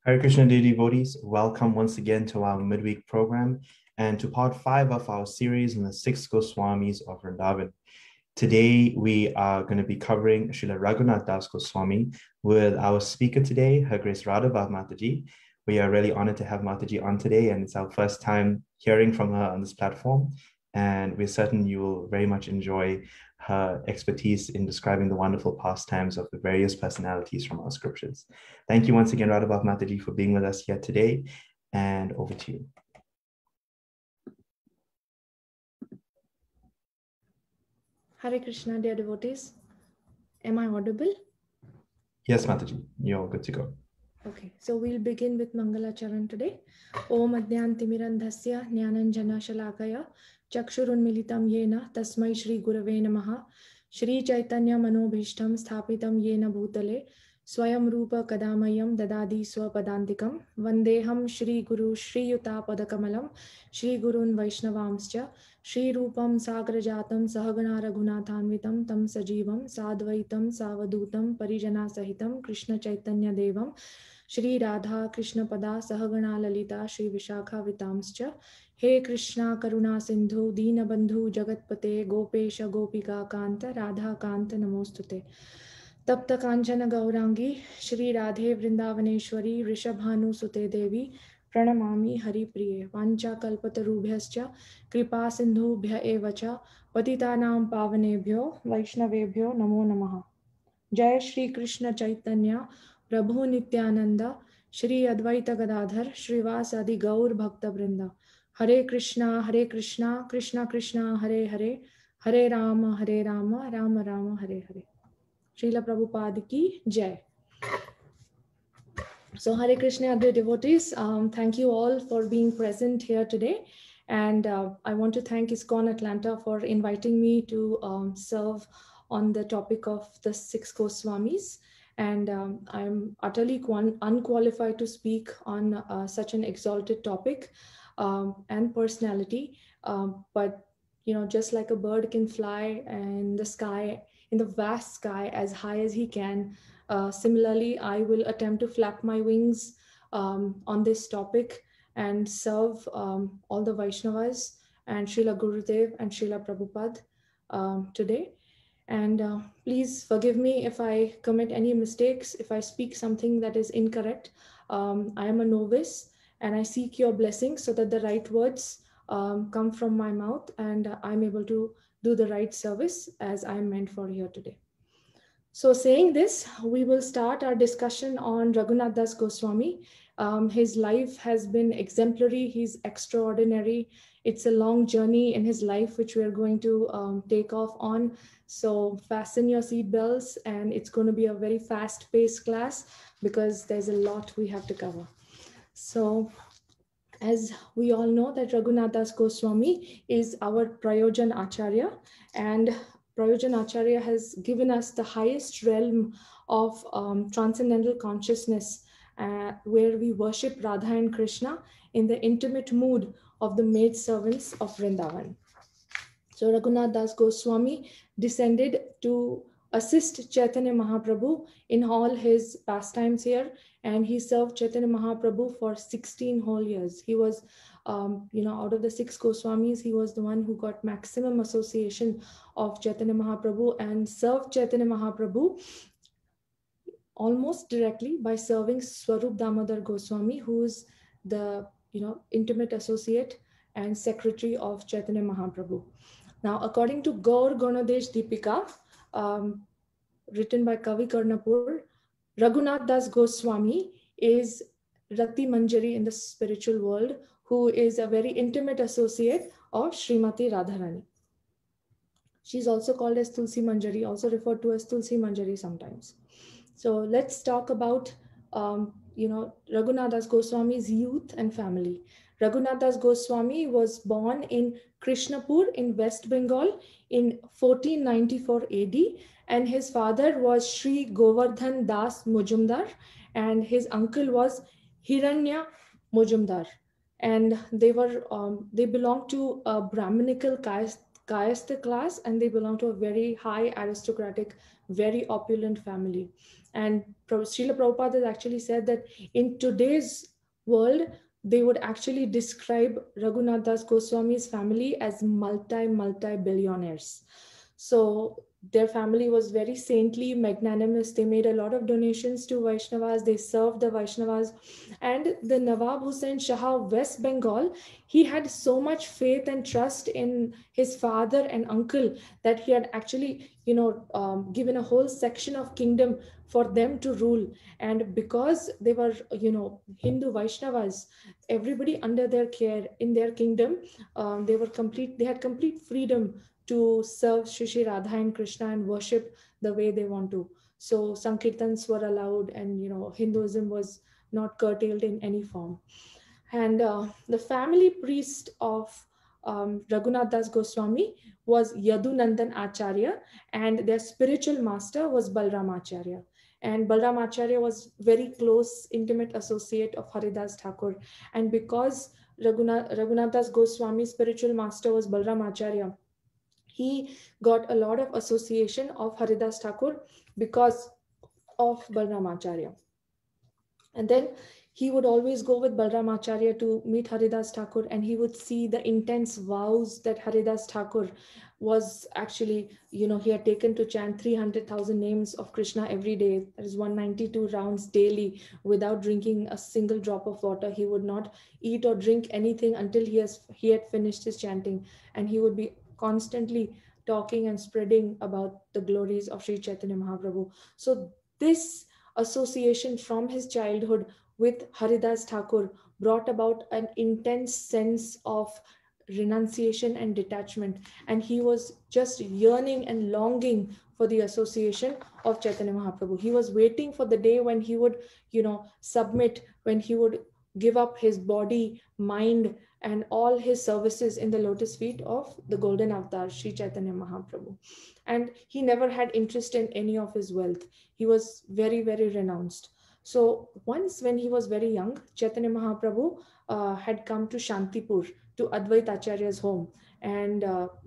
Hare Krishna dear devotees, welcome once again to our midweek program and to part 5 of our series on the 6 Goswamis of Vrindavan. Today we are going to be covering Srila Raghunath Das Goswami with our speaker today, Her Grace Radhabhav Mataji. We are really honored to have Mataji on today, and it's our first time hearing from her on this platform, and we're certain you will very much enjoy her expertise in describing the wonderful pastimes of the various personalities from our scriptures. Thank you once again, Radhabhav Mataji, for being with us here today, and over to you. Hare Krishna, dear devotees. Am I audible? Yes, Mataji, you're good to go. Okay, so we'll begin with Mangala Charan today. Om Adhyantimirandhasya Jnananjana Shalakaya Chakshurunmilitam Yena Tasmai Shri Gurave Namaha Shri Chaitanya Manobhishtam Sthapitam Yena Bhutale Swayam Rupa Kadamayam Dadadi Swapadantikam Vandeham Shri Guru Shri Yuta Padakamalam Shri Gurun Vaishnavamscha Shri Rupam Sagrajatam Sahagana Raghunathanvitam Tam Sajivam Sadvaitam Savadutam Parijana Sahitam Krishna Chaitanya Devam Shri Radha Krishna Pada Sahagana Lalita Shri Vishakha Vitamscha He Krishna Karuna Sindhu Dina Bandhu Jagatpate Gopesha Gopika Kanta Radha Kanta Namostute Tapta Kanchana Gaurangi Shri Radhe Vrindavaneshwari Rishabhanu Sute Devi Pranamami Hari Priye Vancha Kalpatarubhyascha Kripa Sindhubhya Evacha Patitanam Pavanebhyo Vaishnavebhyo Namo Namaha Jai Shri Krishna Chaitanya Prabhu Nityananda Shri Advaita Gadadhar Shrivasadi Gaur Bhakta Vrinda Hare Krishna Krishna Krishna Hare Hare Hare Rama Rama Rama Hare Hare. Srila Prabhupada ki Jai. So Hare Krishna, dear devotees, thank you all for being present here today. And I want to thank ISKCON Atlanta for inviting me to serve on the topic of the 6 Goswamis. And I'm utterly unqualified to speak on such an exalted topic and personality. But, you know, just like a bird can fly in the sky, in the vast sky as high as he can, similarly, I will attempt to flap my wings on this topic and serve all the Vaishnavas and Srila Gurudev and Srila Prabhupada today. And please forgive me if I commit any mistakes, if I speak something that is incorrect. I am a novice and I seek your blessings so that the right words come from my mouth and I'm able to do the right service as I'm meant for here today. So saying this, we will start our discussion on Raghunath Das Goswami. His life has been exemplary. He's extraordinary. It's a long journey in his life, which we are going to take off on. So fasten your seatbelts, and it's going to be a very fast-paced class because there's a lot we have to cover. So as we all know that Raghunath Das Goswami is our Prayojan Acharya, and Prayojan Acharya has given us the highest realm of transcendental consciousness where we worship Radha and Krishna in the intimate mood of the maidservants of Vrindavan. So Raghunath Das Goswami descended to assist Chaitanya Mahaprabhu in all his pastimes here, and he served Chaitanya Mahaprabhu for 16 whole years. He was, out of the 6 Goswamis, he was the one who got maximum association of Chaitanya Mahaprabhu and served Chaitanya Mahaprabhu almost directly by serving Swarup Damodar Goswami, who is the intimate associate and secretary of Chaitanya Mahaprabhu. Now, according to Gaur Ganadesh Deepika, written by Kavi Karnapur, Raghunath Das Goswami is Rati Manjari in the spiritual world, who is a very intimate associate of Srimati Radharani. She's also called as Tulsi Manjari, also referred to as Tulsi Manjari sometimes. So let's talk about, Raghunath Das Goswami's youth and family. Raghunath Das Goswami was born in Krishnapur in West Bengal in 1494 AD, and his father was Sri Govardhan Das Mujumdar, and his uncle was Hiranya Mujumdar, and they belonged to a Brahminical Kayastha class, and they belong to a very high aristocratic, very opulent family. And Srila Prabhupada has actually said that in today's world, they would actually describe Raghunath Das Goswami's family as multi billionaires. So their family was very saintly, magnanimous. They made a lot of donations to Vaishnavas. They served the Vaishnavas. And the Nawab Hussain Shah of West Bengal, he had so much faith and trust in his father and uncle that he had actually, given a whole section of kingdom for them to rule. And because they were, Hindu Vaishnavas, everybody under their care in their kingdom, they had complete freedom to serve Shri Radha and Krishna and worship the way they want to. So Sankirtans were allowed, and Hinduism was not curtailed in any form. And the family priest of Raghunath Das Goswami was Yadunandan Acharya, and their spiritual master was Balram Acharya. And Balram Acharya was very close, intimate associate of Haridas Thakur. And because Raghunath Das Goswami's spiritual master was Balram Acharya, he got a lot of association of Haridas Thakur because of Balram Acharya. And then he would always go with Balram Acharya to meet Haridas Thakur, and he would see the intense vows that Haridas Thakur was actually, he had taken to chant 300,000 names of Krishna every day. That is 192 rounds daily without drinking a single drop of water. He would not eat or drink anything until he had finished his chanting. And he would be constantly talking and spreading about the glories of Sri Chaitanya Mahaprabhu. So this association from his childhood with Haridas Thakur brought about an intense sense of renunciation and detachment. And he was just yearning and longing for the association of Chaitanya Mahaprabhu. He was waiting for the day when he would, submit, when he would give up his body, mind, and all his services in the lotus feet of the golden avatar, Sri Chaitanya Mahaprabhu. And he never had interest in any of his wealth. He was very, very renounced. So once when he was very young, Chaitanya Mahaprabhu had come to Shantipur, to Advait Acharya's home. And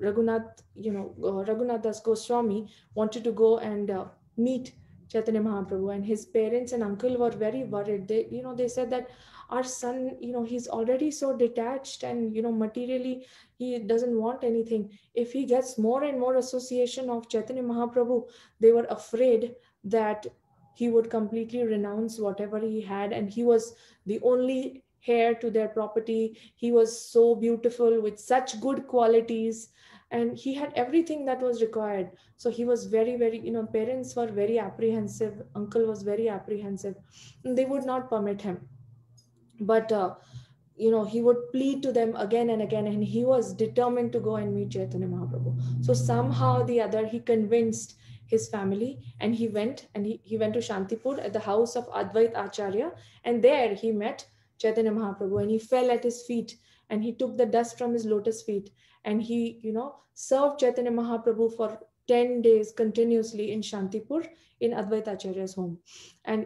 Raghunath Das Goswami wanted to go and meet Chaitanya Mahaprabhu, and his parents and uncle were very worried. They said that our son, he's already so detached, and materially he doesn't want anything. If he gets more and more association of Chaitanya Mahaprabhu, they were afraid that he would completely renounce whatever he had. And he was the only heir to their property. He was so beautiful with such good qualities, and he had everything that was required. So he was very, very, parents were very apprehensive. Uncle was very apprehensive. And they would not permit him. But he would plead to them again and again, and he was determined to go and meet Chaitanya Mahaprabhu. So somehow or the other, he convinced his family, and he went to Shantipur at the house of Advait Acharya, and there he met Chaitanya Mahaprabhu, and he fell at his feet, and he took the dust from his lotus feet, and he, served Chaitanya Mahaprabhu for 10 days continuously in Shantipur in Advait Acharya's home. And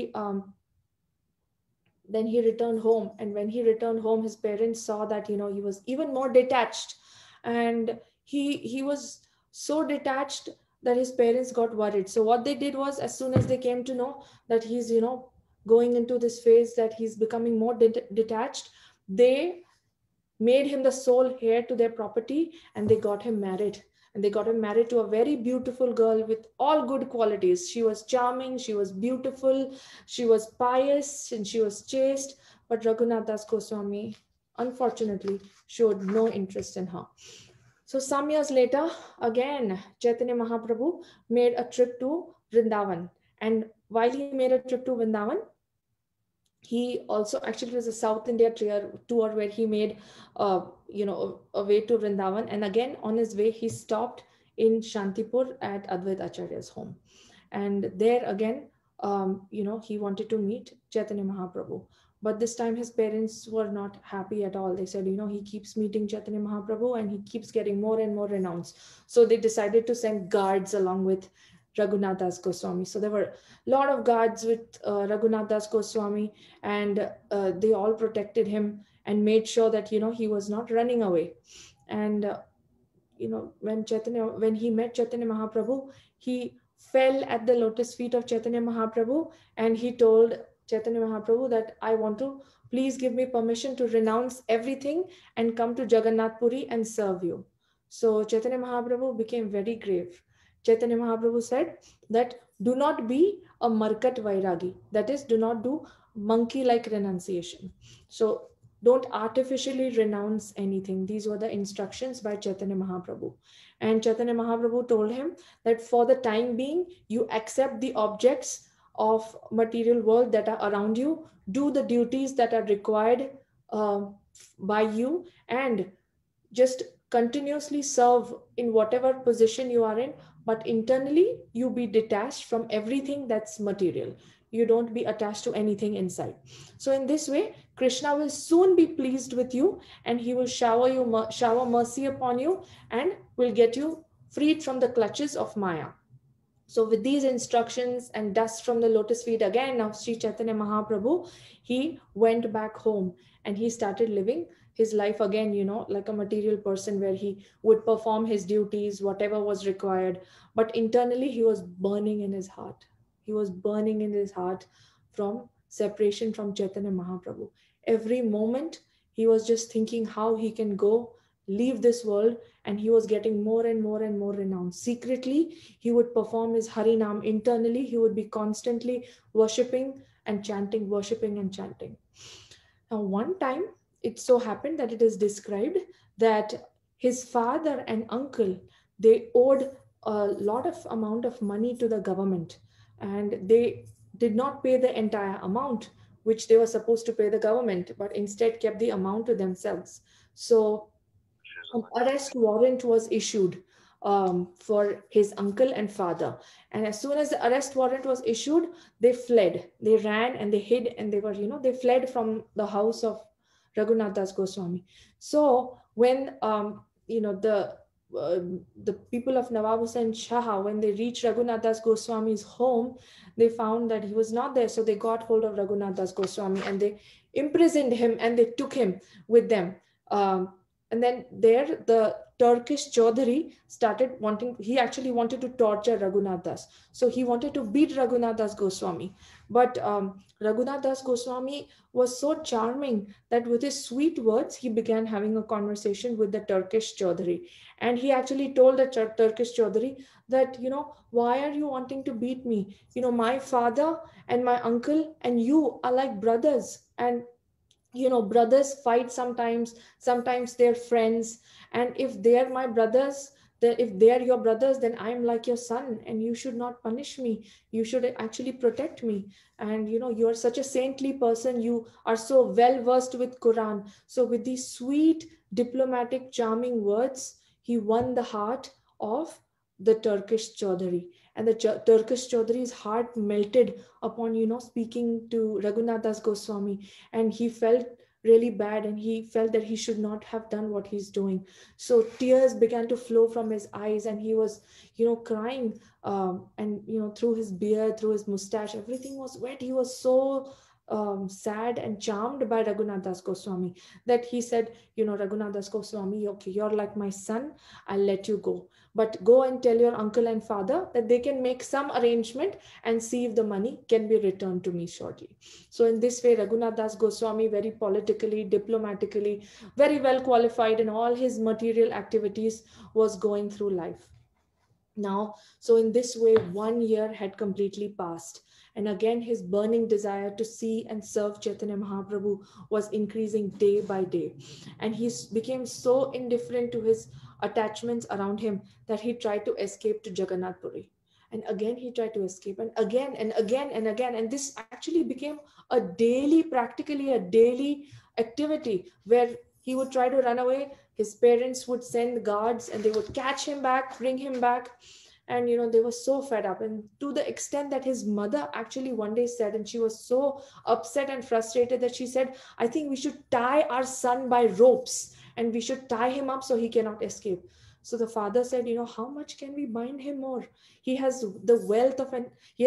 then he returned home, and when he returned home, his parents saw that he was even more detached, and he was so detached that his parents got worried. So what they did was, as soon as they came to know that he's going into this phase, that he's becoming more detached, they made him the sole heir to their property, and they got him married. And they got him married to a very beautiful girl with all good qualities. She was charming, she was beautiful, she was pious, and she was chaste. But Raghunath Das Goswami, unfortunately, showed no interest in her. So some years later, again, Chaitanya Mahaprabhu made a trip to Vrindavan. And while he made a trip to Vrindavan, he also, actually, it was a South India tour where he made, a way to Vrindavan. And again, on his way, he stopped in Shantipur at Advait Acharya's home. And there again, he wanted to meet Chaitanya Mahaprabhu. But this time his parents were not happy at all. They said, he keeps meeting Chaitanya Mahaprabhu and he keeps getting more and more renounced. So they decided to send guards along with Raghunath Das Goswami. So there were a lot of guards with Raghunath Das Goswami, and they all protected him and made sure that, he was not running away. And when he met Chaitanya Mahaprabhu, he fell at the lotus feet of Chaitanya Mahaprabhu, and he told Chaitanya Mahaprabhu that I want to, please give me permission to renounce everything and come to Jagannath Puri and serve you. So Chaitanya Mahaprabhu became very grave. Chaitanya Mahaprabhu said that do not be a markat vairagi, that is, do not do monkey like renunciation. So don't artificially renounce anything. These were the instructions by Chaitanya Mahaprabhu. And Chaitanya Mahaprabhu told him that for the time being, you accept the objects of material world that are around you, do the duties that are required by you, and just continuously serve in whatever position you are in, but internally you be detached from everything that's material. You don't be attached to anything inside. So in this way, Krishna will soon be pleased with you, and he will shower mercy upon you, and will get you freed from the clutches of Maya. So with these instructions and dust from the lotus feet again of Sri Chaitanya Mahaprabhu, he went back home and he started living his life again, like a material person, where he would perform his duties, whatever was required. But internally, he was burning in his heart. He was burning in his heart from separation from Chaitanya Mahaprabhu. Every moment, he was just thinking how he can go, leave this world, and he was getting more and more and more renowned. Secretly, he would perform his Harinam. Internally, he would be constantly worshipping and chanting, worshipping and chanting. Now, one time, it so happened that it is described that his father and uncle, they owed a lot of amount of money to the government, and they did not pay the entire amount which they were supposed to pay the government, but instead kept the amount to themselves. So an arrest warrant was issued for his uncle and father. And as soon as the arrest warrant was issued, they fled. They ran and they hid, and they were, they fled from the house of Raghunath Das Goswami. So when, uh, the people of Nawab Hussain Shah, when they reached Raghunath Das Goswami's home, they found that he was not there. So they got hold of Raghunath Das Goswami and they imprisoned him and they took him with them. And then there, the Turkish Chaudhary he actually wanted to torture Raghunath Das. So he wanted to beat Raghunath Das Goswami. But Raghunath Das Goswami was so charming that with his sweet words, he began having a conversation with the Turkish Chaudhary. And he actually told the Turkish Chaudhary that, why are you wanting to beat me? My father and my uncle and you are like brothers. And brothers fight sometimes they're friends, and if they're my brothers, then if they're your brothers, then I'm like your son, and you should not punish me, you should actually protect me. And you're such a saintly person, you are so well versed with Quran. So with these sweet, diplomatic, charming words, he won the heart of the Turkish Chaudhary. And the Turkish Chaudhary's heart melted upon speaking to Raghunath Das Goswami, and he felt really bad, and he felt that he should not have done what he's doing. So tears began to flow from his eyes, and he was crying, and through his beard, through his mustache, everything was wet. He was so sad and charmed by Raghunath Das Goswami that he said, Raghunath Das Goswami, okay, you're like my son, I'll let you go. But go and tell your uncle and father that they can make some arrangement and see if the money can be returned to me shortly. So in this way, Raghunath Das Goswami, very politically, diplomatically, very well qualified in all his material activities, was going through life. Now, so in this way, 1 year had completely passed. And again, his burning desire to see and serve Chaitanya Mahaprabhu was increasing day by day. And he became so indifferent to his attachments around him that he tried to escape to Jagannath Puri. And again, he tried to escape, and again and again and again. And this actually became practically a daily activity where he would try to run away. His parents would send guards and they would catch him back, bring him back. And they were so fed up, and to the extent that his mother actually one day said, and she was so upset and frustrated that she said, I think we should tie our son by ropes and we should tie him up so he cannot escape. So the father said, how much can we bind him more? He has the wealth of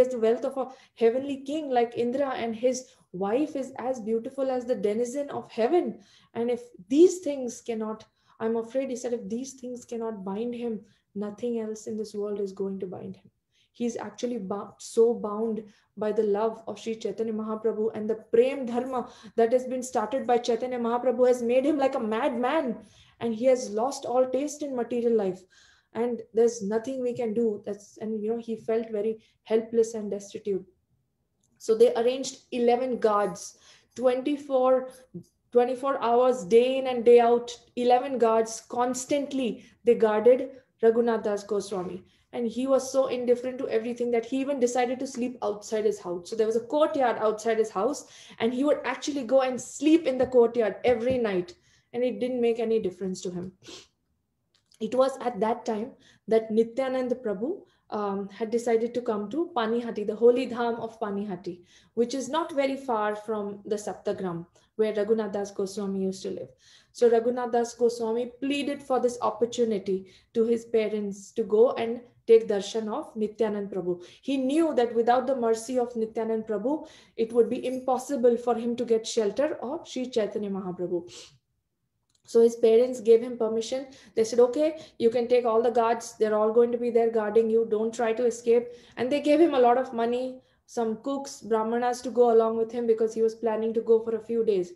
a heavenly king like Indra, and his wife is as beautiful as the denizen of heaven. And if these things cannot I'm afraid, he said, if these things cannot bind him, nothing else in this world is going to bind him. He's actually so bound by the love of Sri Chaitanya Mahaprabhu, and the Prem Dharma that has been started by Chaitanya Mahaprabhu has made him like a madman, and he has lost all taste in material life. And there's nothing we can do. And he felt very helpless and destitute. So they arranged 11 guards, 24 hours, day in and day out, 11 guards constantly. They guarded Raghunath Das Goswami. And he was so indifferent to everything that he even decided to sleep outside his house. So there was a courtyard outside his house, and he would actually go and sleep in the courtyard every night. And it didn't make any difference to him. It was at that time that Nityananda Prabhu had decided to come to Panihati, the holy dham of Panihati, which is not very far from the Saptagram, where Raghunath Das Goswami used to live. So Raghunath Das Goswami pleaded for this opportunity to his parents to go and take darshan of Nityanand Prabhu. He knew that without the mercy of Nityanand Prabhu, it would be impossible for him to get shelter of Sri Chaitanya Mahaprabhu. So his parents gave him permission. They said, okay, you can take all the guards. They're all going to be there guarding you. Don't try to escape. And they gave him a lot of money, some cooks, brahmanas to go along with him, because he was planning to go for a few days.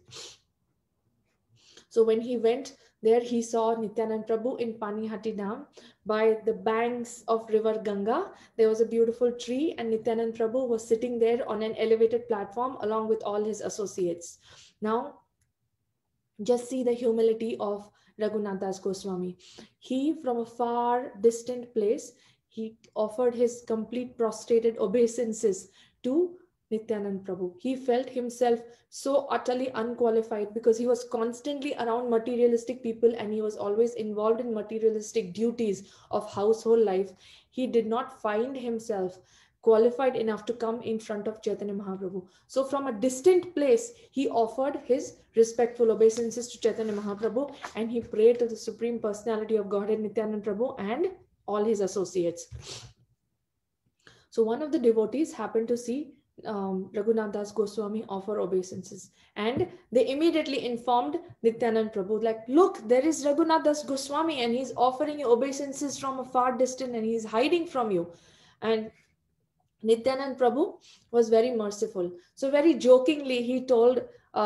So when he went there, he saw Nityanand Prabhu in Panihati Dham by the banks of river Ganga. There was a beautiful tree, and Nityanand Prabhu was sitting there on an elevated platform along with all his associates. Now, just see the humility of Raghunath Das Goswami. He, from a far distant place, he offered his complete prostrated obeisances to Nityanand Prabhu. He felt himself so utterly unqualified because he was constantly around materialistic people, and he was always involved in materialistic duties of household life. He did not find himself qualified enough to come in front of Chaitanya Mahaprabhu. So from a distant place, he offered his respectful obeisances to Chaitanya Mahaprabhu, and he prayed to the Supreme Personality of Godhead, Nityanand Prabhu, and all his associates. So one of the devotees happened to see Raghunath Das Goswami offer obeisances, and they immediately informed Nityanand Prabhu, like, look, there is Raghunath Das Goswami, and he's offering you obeisances from a far distance, and he's hiding from you. And Nityanand Prabhu was very merciful. So very jokingly, he told,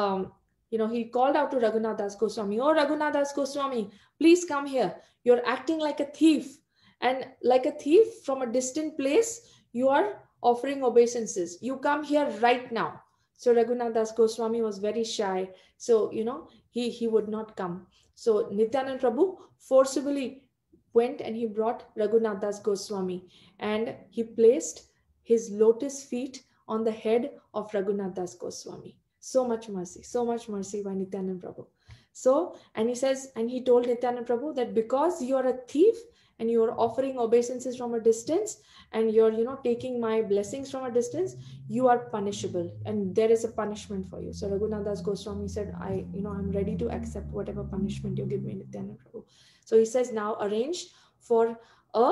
he called out to Raghunath Das Goswami, oh, Raghunath Das Goswami, please come here. You're acting like a thief. And like a thief from a distant place, you are offering obeisances. You come here right now. So Raghunath Das Goswami was very shy. So, he would not come. So Nityanand Prabhu forcibly went, and he brought Raghunath Das Goswami, and he placed his lotus feet on the head of Raghunath Das Goswami. So much mercy by Nityanand Prabhu. So, and he says, and he told Nityanand Prabhu that because you are a thief and you are offering obeisances from a distance, and you're, taking my blessings from a distance, you are punishable, and there is a punishment for you. So Raghunath Das Goswami said, I'm ready to accept whatever punishment you give me, Nityanand Prabhu. So he says, now arrange for a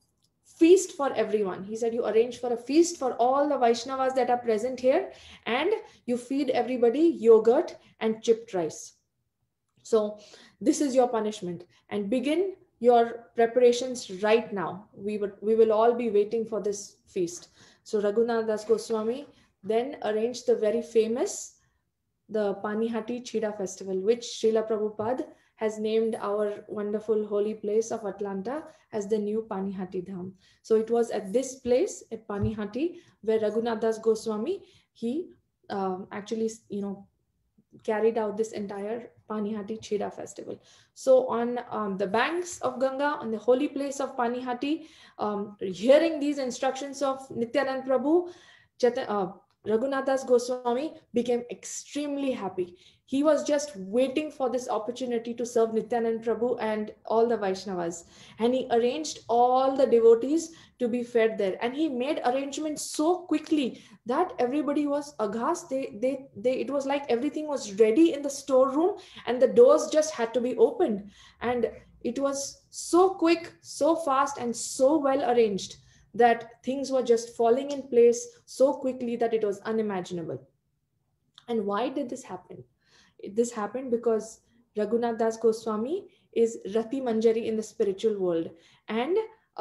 feast for everyone. He said, you arrange for a feast for all the Vaishnavas that are present here, and you feed everybody yogurt and chipped rice. So this is your punishment, and begin your preparations right now. We will all be waiting for this feast. So Raghunath Das Goswami then arranged the very famous, the Panihati Chida festival, which Srila Prabhupada has named our wonderful holy place of Atlanta as the new Panihati Dham. So it was at this place at Panihati where Raghunath Das Goswami, he actually, carried out this entire Panihati Chida festival. So on the banks of Ganga, on the holy place of Panihati, hearing these instructions of Nityanand Prabhu, Raghunath Das Goswami became extremely happy. He was just waiting for this opportunity to serve Nityanand Prabhu and all the Vaishnavas. And he arranged all the devotees to be fed there. And he made arrangements so quickly that everybody was aghast. It was like everything was ready in the storeroom, and the doors just had to be opened. And it was so quick, so fast, and so well arranged that things were just falling in place so quickly that it was unimaginable. And why did this happen? This happened because Raghunath Das Goswami, is Rati Manjari in the spiritual world. And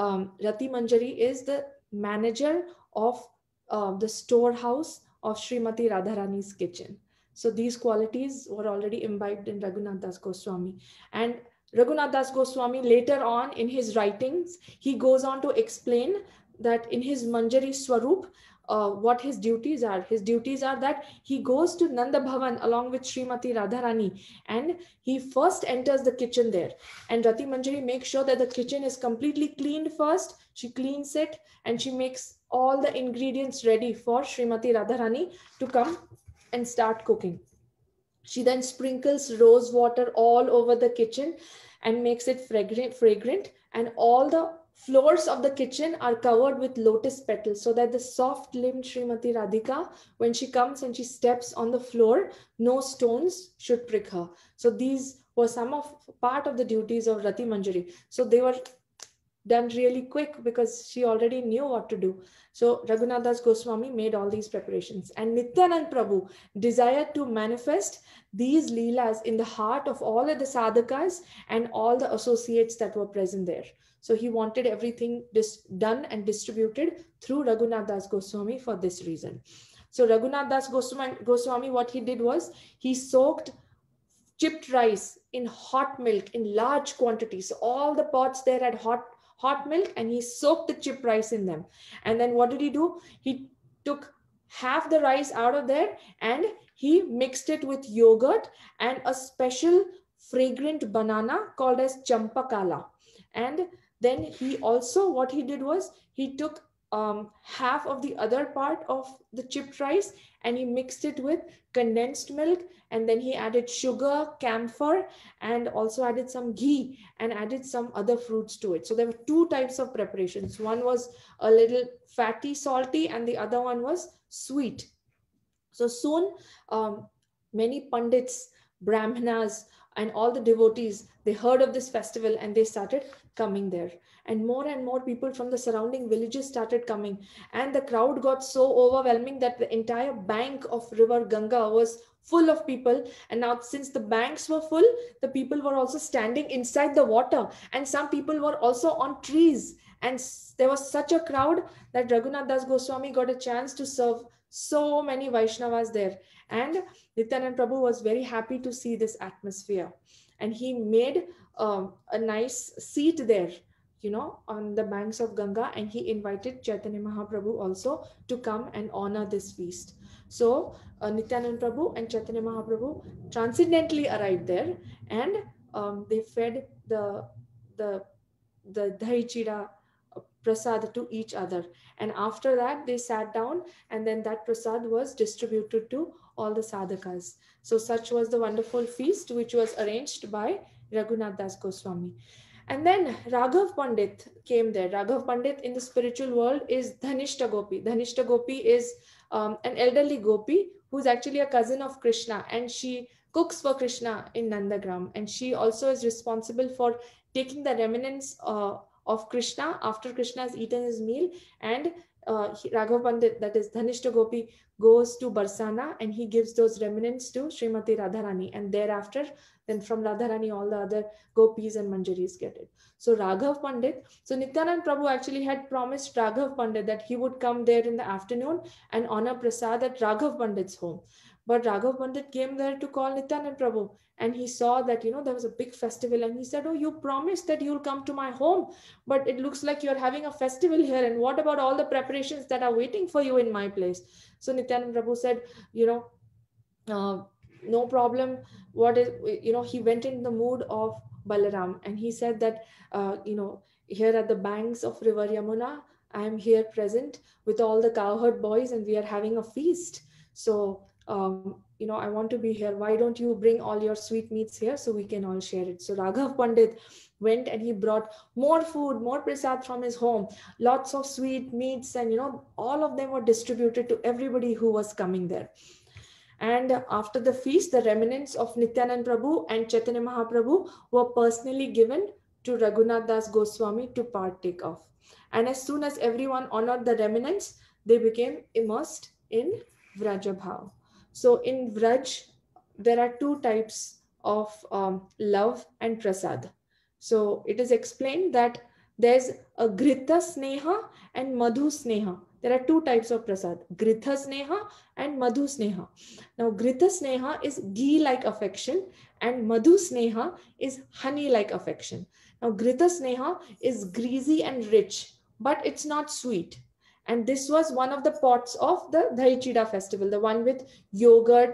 Rati Manjari is the manager of the storehouse of Srimati Radharani's kitchen. So these qualities were already imbibed in Raghunath Das Goswami. And Raghunath Das Goswami later on in his writings, he goes on to explain that in his Manjari Swarup, what his duties are. His duties are that he goes to Nanda Bhavan along with Srimati Radharani, and he first enters the kitchen there. And Rati Manjari makes sure that the kitchen is completely cleaned first. She cleans it and she makes all the ingredients ready for Srimati Radharani to come and start cooking. She then sprinkles rose water all over the kitchen and makes it fragrant, and all the floors of the kitchen are covered with lotus petals so that the soft limbed Srimati Radhika, when she comes and she steps on the floor, no stones should prick her. So these were some of part of the duties of Rati Manjari. So they were done really quick because she already knew what to do. So Raghunath Das Goswami made all these preparations, and Nityanand Prabhu desired to manifest these leelas in the heart of all of the sadhakas and all the associates that were present there. So he wanted everything done and distributed through Raghunath Das Goswami for this reason. So Raghunath Das Goswami, what he did was he soaked chipped rice in hot milk in large quantities. So all the pots there had hot milk, and he soaked the chipped rice in them. And then what did he do? He took half the rice out of there and he mixed it with yogurt and a special fragrant banana called as champakala. And then he also, what he did was he took half of the other part of the chipped rice and he mixed it with condensed milk, and then he added sugar, camphor, and also added some ghee and added some other fruits to it. So there were two types of preparations. One was a little fatty, salty, and the other one was sweet. So soon many pandits, brahmanas, and all the devotees, they heard of this festival and they started coming there. And more people from the surrounding villages started coming. And the crowd got so overwhelming that the entire bank of river Ganga was full of people. And now since the banks were full, the people were also standing inside the water. And some people were also on trees. And there was such a crowd that Raghunath Das Goswami got a chance to serve so many Vaishnavas there. And Nityanand Prabhu was very happy to see this atmosphere. And he made a nice seat there, you know, on the banks of Ganga, and he invited Chaitanya Mahaprabhu also to come and honor this feast. So Nityanand Prabhu and Chaitanya Mahaprabhu transcendentally arrived there, and they fed the dahi chida prasad to each other. And after that, they sat down, and then that prasad was distributed to all the sadhakas. So such was the wonderful feast which was arranged by Raghunath Das Goswami. And then Raghav Pandit came there. Raghav Pandit in the spiritual world is Dhanishta Gopi. Dhanishta Gopi is an elderly gopi who's actually a cousin of Krishna, and she cooks for Krishna in Nandagram. And she also is responsible for taking the remnants of Krishna after Krishna has eaten his meal. And Raghav Pandit, that is Dhanishta Gopi, goes to Barsana and he gives those remnants to Srimati Radharani. And thereafter, then from Radharani, all the other gopis and manjaris get it. So Raghav Pandit, so Nityanand Prabhu actually had promised Raghav Pandit that he would come there in the afternoon and honor prasad at Raghav Pandit's home. But Raghav Pandit came there to call Nityanand Prabhu, and he saw that, you know, there was a big festival, and he said, oh, you promised that you'll come to my home, but it looks like you're having a festival here, and what about all the preparations that are waiting for you in my place? So Nityanand Prabhu said, you know, no problem. What is, you know, he went in the mood of Balaram, and he said that, you know, here at the banks of river Yamuna, I am here present with all the cowherd boys, and we are having a feast. So, you know, I want to be here. Why don't you bring all your sweetmeats here so we can all share it? So Raghav Pandit went and he brought more food, more prasad from his home, lots of sweet meats, and, you know, all of them were distributed to everybody who was coming there. And after the feast, the remnants of Nityanand Prabhu and Chaitanya Mahaprabhu were personally given to Raghunath Das Goswami to partake of. And as soon as everyone honored the remnants, they became immersed in Vrajabhav. So in Vraj, there are two types of love and prasad. So it is explained that there's a Ghrita Sneha and Madhu Sneha. There are two types of prasad, Ghrita Sneha and Madhu Sneha. Now, Ghrita Sneha is ghee-like affection and Madhu Sneha is honey-like affection. Now, Ghrita Sneha is greasy and rich, but it's not sweet. And this was one of the pots of the Dahi Chida festival, the one with yogurt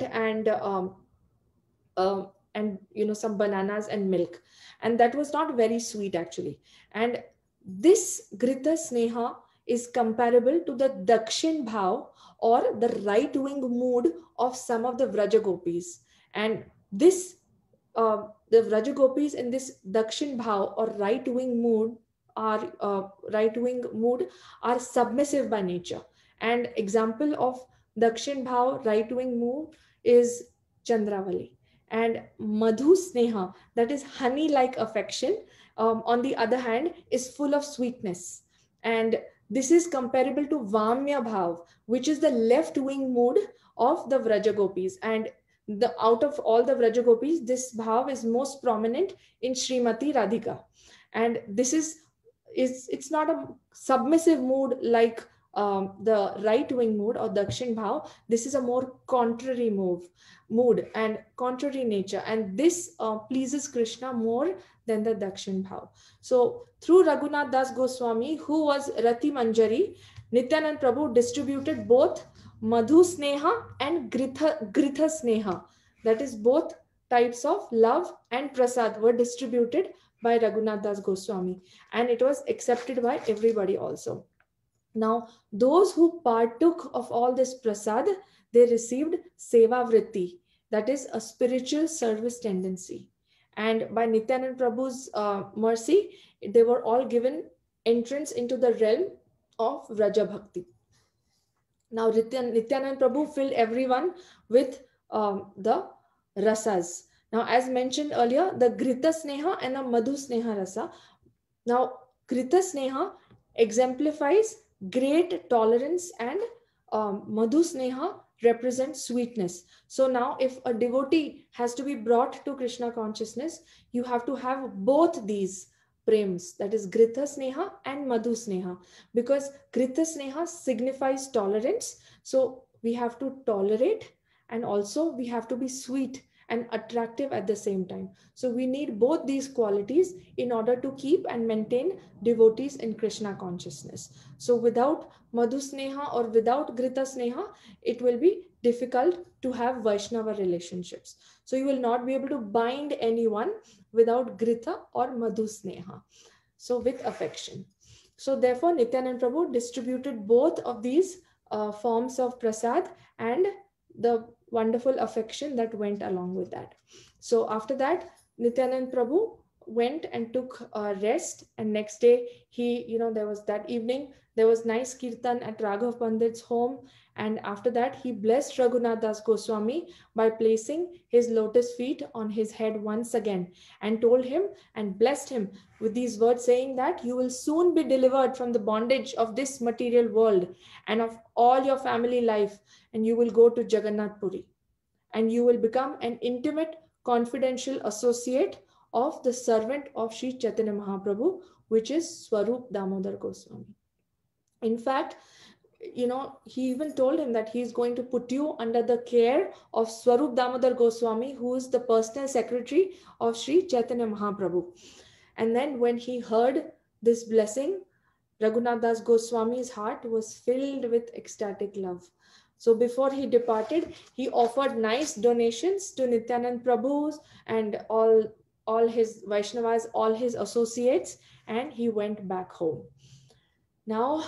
and some bananas and milk, and that was not very sweet actually. And this Ghrita Sneha is comparable to the Dakshin Bhav or the right wing mood of some of the Vraja Gopis. And this the Vraja Gopis in this Dakshin Bhav or right wing mood are submissive by nature. And example of Dakshin Bhav right wing mood is Chandravali. And Madhu Sneha, that is honey like affection, on the other hand, is full of sweetness. And this is comparable to Vamya Bhav, which is the left wing mood of the Vraja Gopis. And out of all the Vraja Gopis, this bhav is most prominent in Srimati Radhika. And this it's not a submissive mood like the right wing mood or Dakshin Bhav. This is a more contrary mood and contrary nature. And this pleases Krishna more than the Dakshin Bhav. So through Raghunath Das Goswami, who was Rati Manjari, Nityanand Prabhu distributed both Madhu Sneha and Gritha Sneha. That is, both types of love and prasad were distributed by Raghunath Das Goswami, and it was accepted by everybody also. Now, those who partook of all this prasad, they received seva vritti, that is a spiritual service tendency. And by Nityanand Prabhu's mercy, they were all given entrance into the realm of Vraja Bhakti. Now, Nityanand Prabhu filled everyone with the rasas. Now, as mentioned earlier, the Ghrita Sneha and the Madhu Sneha rasa. Now, Ghrita Sneha exemplifies great tolerance, and Madhu Sneha represents sweetness. So now if a devotee has to be brought to Krishna consciousness, you have to have both these prems, that is Ghrita Sneha and Madhu Sneha, because Ghrita Sneha signifies tolerance. So we have to tolerate, and also we have to be sweet and attractive at the same time. So we need both these qualities in order to keep and maintain devotees in Krishna consciousness. So without Madhu Sneha or without Ghrita Sneha, it will be difficult to have Vaishnava relationships. So you will not be able to bind anyone without Ghrita or Madhu Sneha. So with affection. So therefore Nityanand Prabhu distributed both of these forms of prasad and the wonderful affection that went along with that. So after that, Nityanand Prabhu went and took a rest, and next day there was that evening, there was nice kirtan at Raghav Pandit's home, and after that he blessed Raghunath Das Goswami by placing his lotus feet on his head once again, and told him and blessed him with these words, saying that you will soon be delivered from the bondage of this material world and of all your family life, and you will go to Jagannath Puri, and you will become an intimate confidential associate of the servant of Sri Chaitanya Mahaprabhu, which is Swarup Damodar Goswami. In fact, he even told him that he is going to put you under the care of Swarup Damodar Goswami, who is the personal secretary of Sri Chaitanya Mahaprabhu. And then when he heard this blessing, Raghunath Das Goswami's heart was filled with ecstatic love. So before he departed, he offered nice donations to Nityanand Prabhu's and all his Vaishnavas, all his associates, and he went back home. Now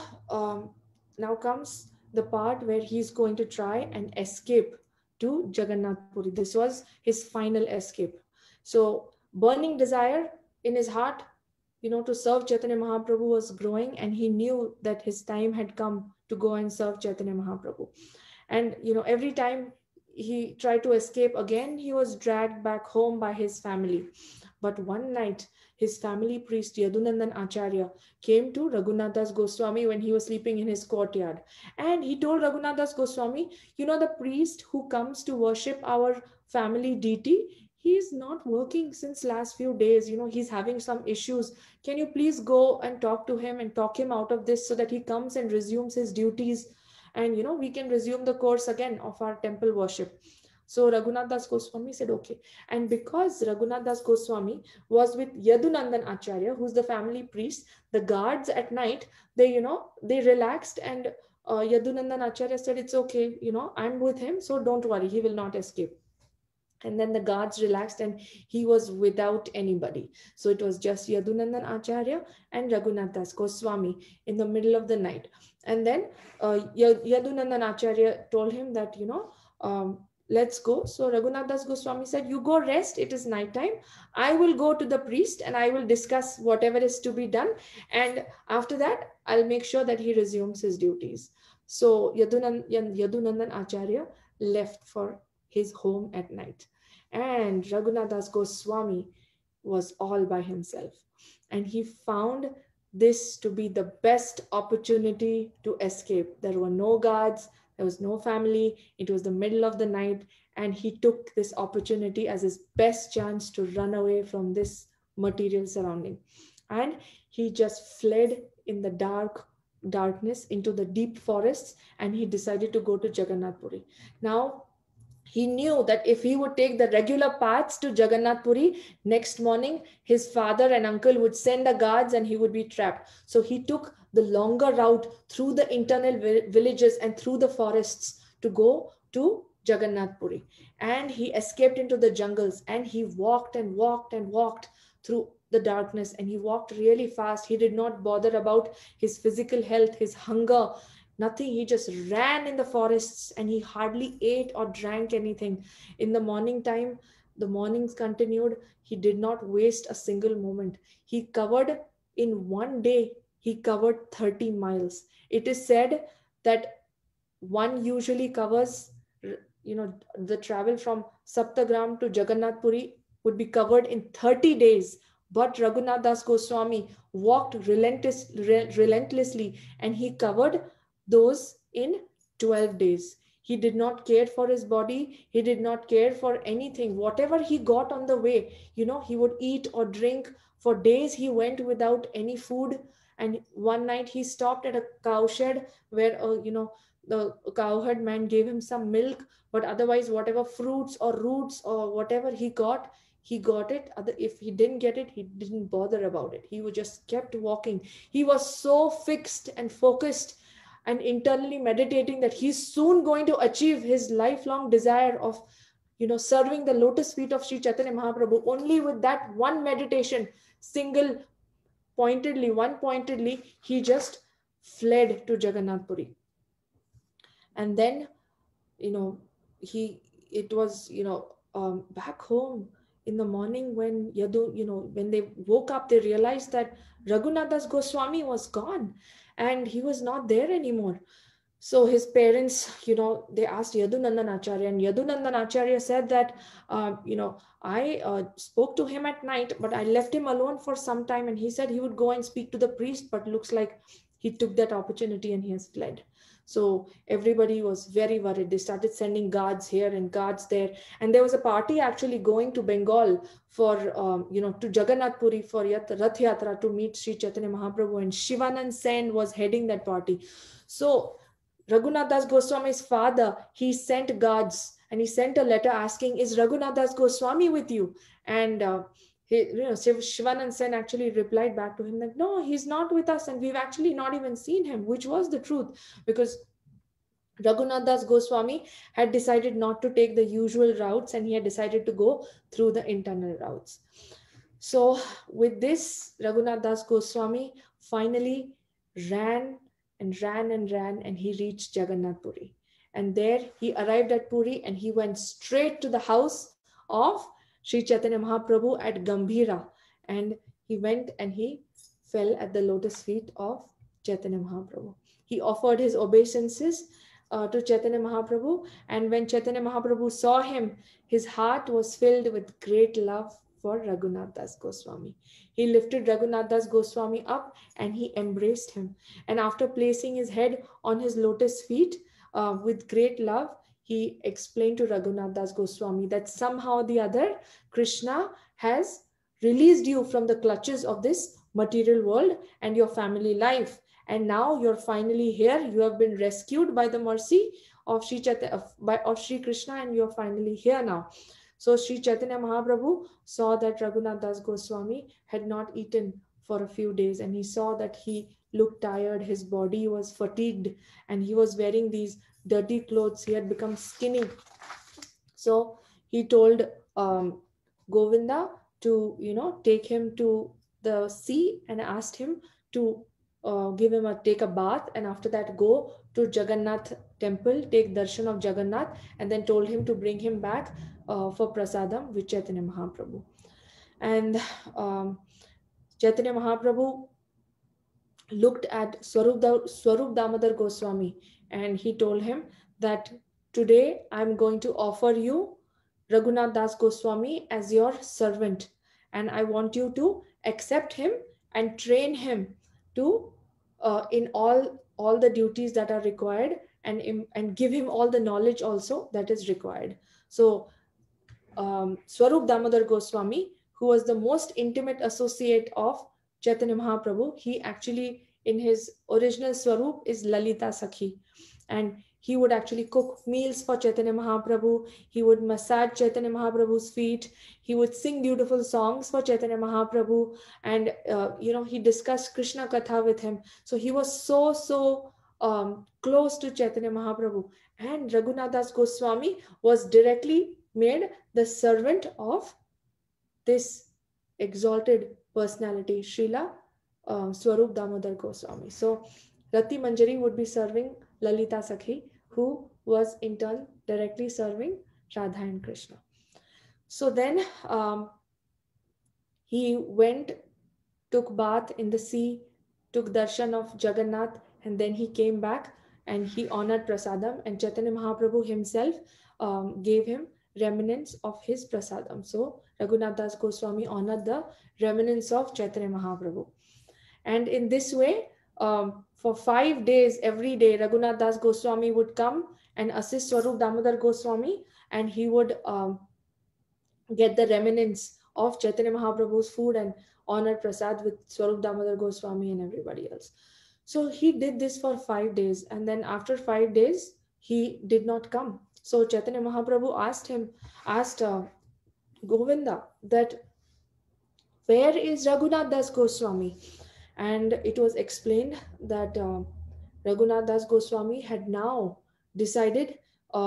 comes the part where he's going to try and escape to Jagannath Puri. This was his final escape. So burning desire in his heart, to serve Chaitanya Mahaprabhu was growing, and he knew that his time had come to go and serve Chaitanya Mahaprabhu. And, every time he tried to escape again, he was dragged back home by his family. But one night, his family priest Yadunandan Acharya came to Raghunath Das Goswami when he was sleeping in his courtyard. And he told Raghunath Das Goswami, the priest who comes to worship our family deity, he's not working since last few days, he's having some issues. Can you please go and talk to him and talk him out of this so that he comes and resumes his duties, and we can resume the course again of our temple worship. So Raghunath Das Goswami said okay. And because Raghunath Das Goswami was with Yadunandan Acharya, who's the family priest, the guards at night, they relaxed, and Yadunandan Acharya said, it's okay, I'm with him, so don't worry, he will not escape. And then the guards relaxed, and he was without anybody. So it was just Yadunandan Acharya and Raghunath Das Goswami in the middle of the night. And then Yadunandan Acharya told him that, let's go. So Raghunath Das Goswami said, you go rest, it is night time. I will go to the priest and I will discuss whatever is to be done. And after that, I'll make sure that he resumes his duties. So Yadunandan Acharya left for his home at night. And Raghunath Das Goswami was all by himself. And he found this to be the best opportunity to escape. There were no guards, there was no family, it was the middle of the night, and he took this opportunity as his best chance to run away from this material surrounding. And he just fled in the darkness into the deep forests, and he decided to go to Jagannath Puri. Now, he knew that if he would take the regular paths to Jagannath Puri, next morning his father and uncle would send the guards and he would be trapped. So he took the longer route through the internal villages and through the forests to go to Jagannath Puri. And he escaped into the jungles, and he walked and walked and walked through the darkness, and he walked really fast. He did not bother about his physical health, his hunger, nothing. He just ran in the forests, and he hardly ate or drank anything. In the morning time, the mornings continued. He did not waste a single moment. He covered, in one day, he covered 30 miles. It is said that one usually covers, the travel from Saptagram to Jagannath Puri would be covered in 30 days. But Raghunath Das Goswami walked relentlessly, and he covered those in 12 days. He did not care for his body. He did not care for anything. Whatever he got on the way, he would eat or drink. For days he went without any food. And one night he stopped at a cowshed where, the cowherd man gave him some milk. But otherwise, whatever fruits or roots or whatever he got it. If he didn't get it, he didn't bother about it. He just kept walking. He was so fixed and focused and internally meditating that he's soon going to achieve his lifelong desire of, serving the lotus feet of Sri Chaitanya Mahaprabhu. Only with that one meditation, one pointedly, he just fled to Jagannath Puri. And then, back home in the morning when when they woke up, they realized that Raghunath Das Goswami was gone and he was not there anymore. So his parents, they asked Yadunandan Acharya, and Yadunandan Acharya said that, I spoke to him at night, but I left him alone for some time, and he said he would go and speak to the priest, but looks like he took that opportunity and he has fled. So everybody was very worried. They started sending guards here and guards there. And there was a party actually going to Bengal for, to Jagannath Puri for Rath Yatra to meet Sri Chaitanya Mahaprabhu. And Shivanand Sen was heading that party. So Raghunath Das Goswami's father, he sent guards and he sent a letter asking, is Raghunath Das Goswami with you? And Shivanand Sen actually replied back to him that, no, he's not with us, and we've actually not even seen him, which was the truth, because Raghunath Das Goswami had decided not to take the usual routes, and he had decided to go through the internal routes. So with this, Raghunath Das Goswami finally ran, and he reached Jagannath Puri. And there he arrived at Puri, and he went straight to the house of Sri Chaitanya Mahaprabhu at Gambhira, and he went and he fell at the lotus feet of Chaitanya Mahaprabhu. He offered his obeisances to Chaitanya Mahaprabhu, and when Chaitanya Mahaprabhu saw him, his heart was filled with great love for Raghunath Das Goswami. He lifted Raghunath Das Goswami up and he embraced him. And after placing his head on his lotus feet with great love, he explained to Raghunath Das Goswami that somehow or the other, Krishna has released you from the clutches of this material world and your family life. And now you're finally here. You have been rescued by the mercy of Sri Krishna, and you're finally here now. So Sri Chaitanya Mahaprabhu saw that Raghunath Das Goswami had not eaten for a few days, and he saw that he looked tired, his body was fatigued, and he was wearing these dirty clothes. He had become skinny. So he told Govinda to, take him to the sea and asked him to take a bath, and after that go to Jagannath temple, take darshan of Jagannath, and then told him to bring him back for prasadam with Chaitanya Mahaprabhu. And Chaitanya Mahaprabhu looked at Swarup Damodar Goswami, and he told him that today I'm going to offer you Raghunath Das Goswami as your servant, and I want you to accept him and train him to in all the duties that are required, and give him all the knowledge also that is required. So Swarup Damodar Goswami, who was the most intimate associate of Chaitanya Mahaprabhu, he actually in his original Swarup is Lalita Sakhi, and he would actually cook meals for Chaitanya Mahaprabhu. He would massage Chaitanya Mahaprabhu's feet. He would sing beautiful songs for Chaitanya Mahaprabhu, and he discussed Krishna Katha with him. So he was so close to Chaitanya Mahaprabhu. And Raghunath Das Goswami was directly made the servant of this exalted personality, Srila Swarup Damodar Goswami. So Rati Manjari would be serving Lalita Sakhi, who was in turn directly serving Radha and Krishna. So then he went, took bath in the sea, took darshan of Jagannath, and then he came back and he honored prasadam, and Chaitanya Mahaprabhu himself gave him remnants of his prasadam. So Raghunath Das Goswami honored the remnants of Chaitanya Mahaprabhu. And in this way, for 5 days, every day, Raghunath Das Goswami would come and assist Swarup Damodar Goswami, and he would get the remnants of Chaitanya Mahaprabhu's food and honor prasad with Swarup Damodar Goswami and everybody else. So he did this for 5 days, and then after 5 days, he did not come. So Chaitanya Mahaprabhu asked Govinda that, where is Raghunath Das Goswami? And it was explained that Raghunath Das Goswami had now decided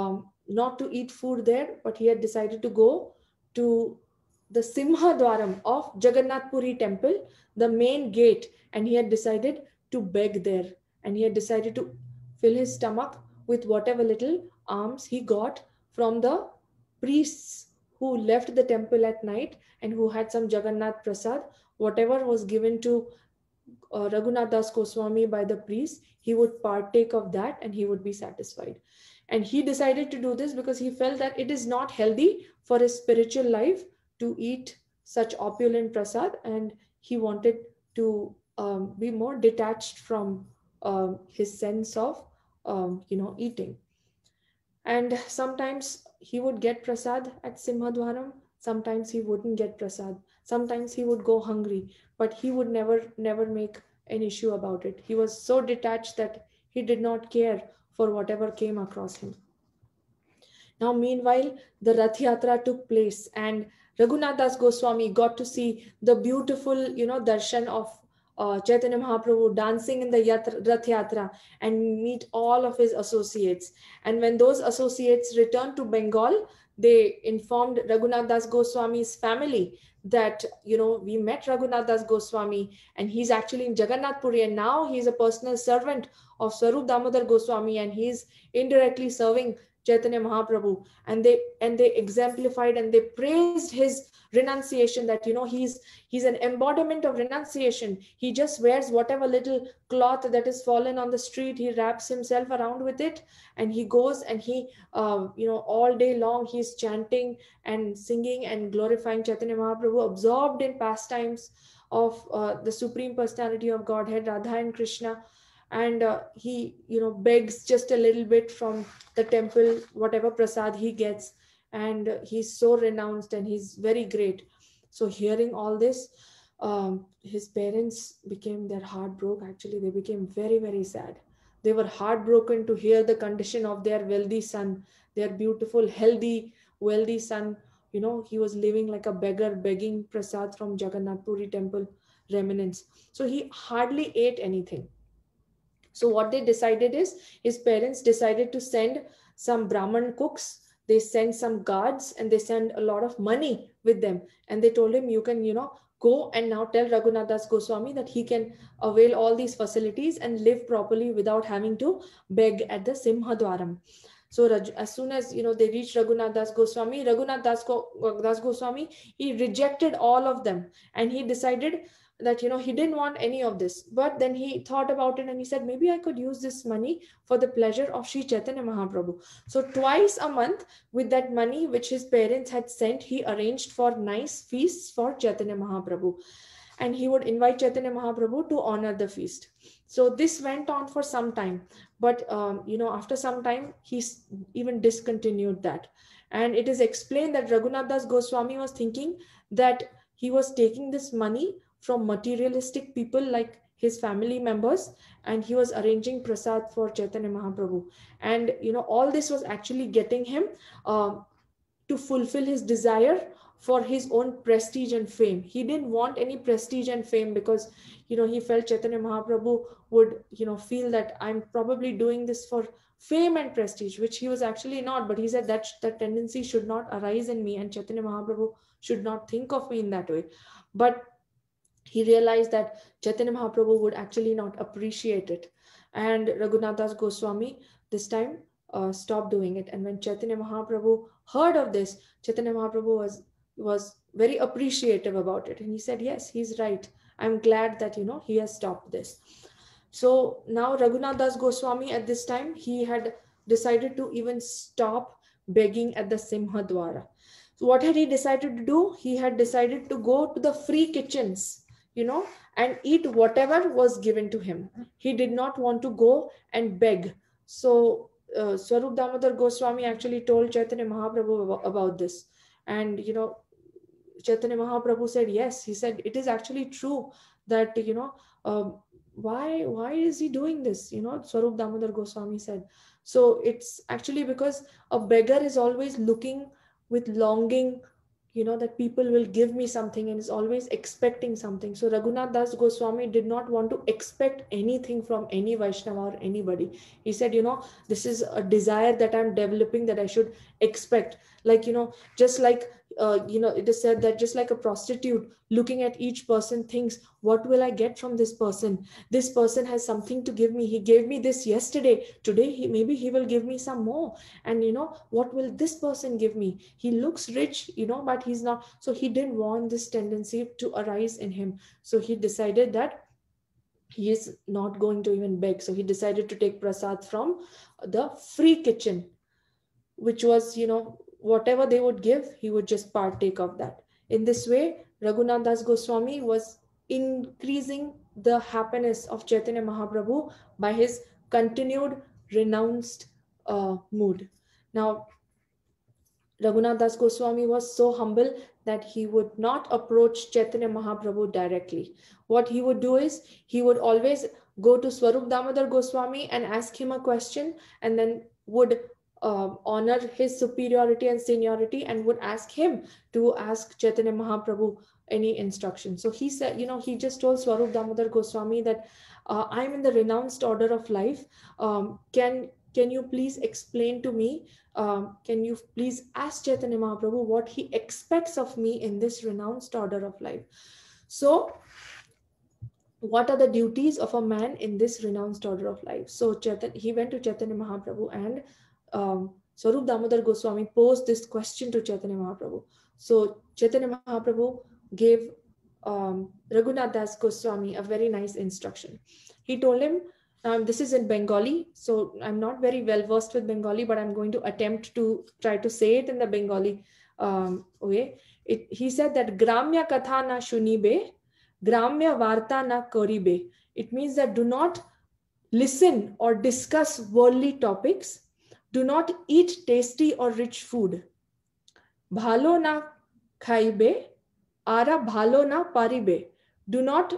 not to eat food there, but he had decided to go to the Simha Dwaram of Jagannath Puri temple, the main gate, and he had decided to beg there, and he had decided to fill his stomach with whatever little alms he got from the priests who left the temple at night and who had some Jagannath Prasad. Whatever was given to Raghunath Das Goswami by the priest, he would partake of that and he would be satisfied. And he decided to do this because he felt that it is not healthy for his spiritual life to eat such opulent prasad, and he wanted to be more detached from his sense of eating. And sometimes he would get prasad at Simhadwaram, sometimes he wouldn't get prasad, sometimes he would go hungry, but he would never make an issue about it. He was so detached that he did not care for whatever came across him. Now, meanwhile, the Rath Yatra took place, and Raghunath Das Goswami got to see the beautiful, darshan of Chaitanya Mahaprabhu dancing in the Rath Yatra and meet all of his associates. And when those associates returned to Bengal, they informed Raghunath Das Goswami's family that, we met Raghunath Das Goswami and he's actually in Jagannath Puri, and now he's a personal servant of Swarup Damodar Goswami, and he's indirectly serving Chaitanya Mahaprabhu. And they exemplified and they praised his renunciation, that he's an embodiment of renunciation. He just wears whatever little cloth that is fallen on the street, he wraps himself around with it, and he goes and he all day long he's chanting and singing and glorifying Chaitanya Mahaprabhu, absorbed in pastimes of the Supreme Personality of Godhead, Radha and Krishna. and he, begs just a little bit from the temple, whatever prasad he gets, and he's so renounced and he's very great. So hearing all this, his parents their heart broke. Actually, they became very, very sad. They were heartbroken to hear the condition of their wealthy son, their beautiful, healthy, wealthy son. He was living like a beggar, begging prasad from Jagannath Puri temple remnants. So he hardly ate anything. So what they decided is, his parents decided to send some Brahman cooks, they sent some guards, and they sent a lot of money with them. And they told him, you can, go and now tell Raghunath Das Goswami that he can avail all these facilities and live properly without having to beg at the Simhadwaram. So as soon as, they reached Raghunath Das Goswami, Das Goswami, he rejected all of them, and he decided that he didn't want any of this. But then he thought about it and he said, maybe I could use this money for the pleasure of Sri Chaitanya Mahaprabhu. So twice a month, with that money which his parents had sent, he arranged for nice feasts for Chaitanya Mahaprabhu, and he would invite Chaitanya Mahaprabhu to honor the feast. So this went on for some time, but after some time he even discontinued that. And it is explained that Raghunath Das Goswami was thinking that he was taking this money from materialistic people like his family members, and he was arranging prasad for Chaitanya Mahaprabhu. And all this was actually getting him to fulfill his desire for his own prestige and fame. He didn't want any prestige and fame because he felt Chaitanya Mahaprabhu would feel that I'm probably doing this for fame and prestige, which he was actually not. But he said that that tendency should not arise in me, and Chaitanya Mahaprabhu should not think of me in that way. But he realized that Chaitanya Mahaprabhu would actually not appreciate it. And Raghunath Das Goswami this time stopped doing it. And when Chaitanya Mahaprabhu heard of this, Chaitanya Mahaprabhu was very appreciative about it. And he said, yes, he's right. I'm glad that, he has stopped this. So now Raghunath Das Goswami at this time, he had decided to even stop begging at the Simhadwara. So what had he decided to do? He had decided to go to the free kitchens, and eat whatever was given to him. He did not want to go and beg. So Swarup Damodar Goswami actually told Chaitanya Mahaprabhu about this. And, Chaitanya Mahaprabhu said, yes, he said, it is actually true that, why is he doing this? Swarup Damodar Goswami said. So it's actually because a beggar is always looking with longing, that people will give me something, and is always expecting something. So Raghunath Das Goswami did not want to expect anything from any Vaishnava or anybody. He said, this is a desire that I'm developing, that I should expect. Like, just like, it is said that just like a prostitute looking at each person thinks, what will I get from this person? This person has something to give me. He gave me this yesterday. Today, maybe he will give me some more. And, what will this person give me? He looks rich, but he's not. So he didn't want this tendency to arise in him. So he decided that he is not going to even beg. So he decided to take prasad from the free kitchen, which was, whatever they would give, he would just partake of that. In this way, Raghunath Das Goswami was increasing the happiness of Chaitanya Mahaprabhu by his continued renounced mood. Now, Raghunath Das Goswami was so humble that he would not approach Chaitanya Mahaprabhu directly. What he would do is, he would always go to Swarup Damodar Goswami and ask him a question, and then would honor his superiority and seniority, and would ask him to ask Chaitanya Mahaprabhu any instruction. So he said, he just told Swarup Damodar Goswami that I'm in the renounced order of life. Can you please explain to me? Can you please ask Chaitanya Mahaprabhu what he expects of me in this renounced order of life? So what are the duties of a man in this renounced order of life? So he went to Chaitanya Mahaprabhu, and Swarup Damodar Goswami posed this question to Chaitanya Mahaprabhu. So Chaitanya Mahaprabhu gave Raghunath Das Goswami a very nice instruction. He told him, this is in Bengali, so I'm not very well versed with Bengali, but I'm going to attempt to try to say it in the Bengali way. He said that Gramya Katha na shunibe, Gramya Varta na karibe. It means that do not listen or discuss worldly topics. Do not eat tasty or rich food. Bhalo na khaibe, ara bhalo na paribe. Do not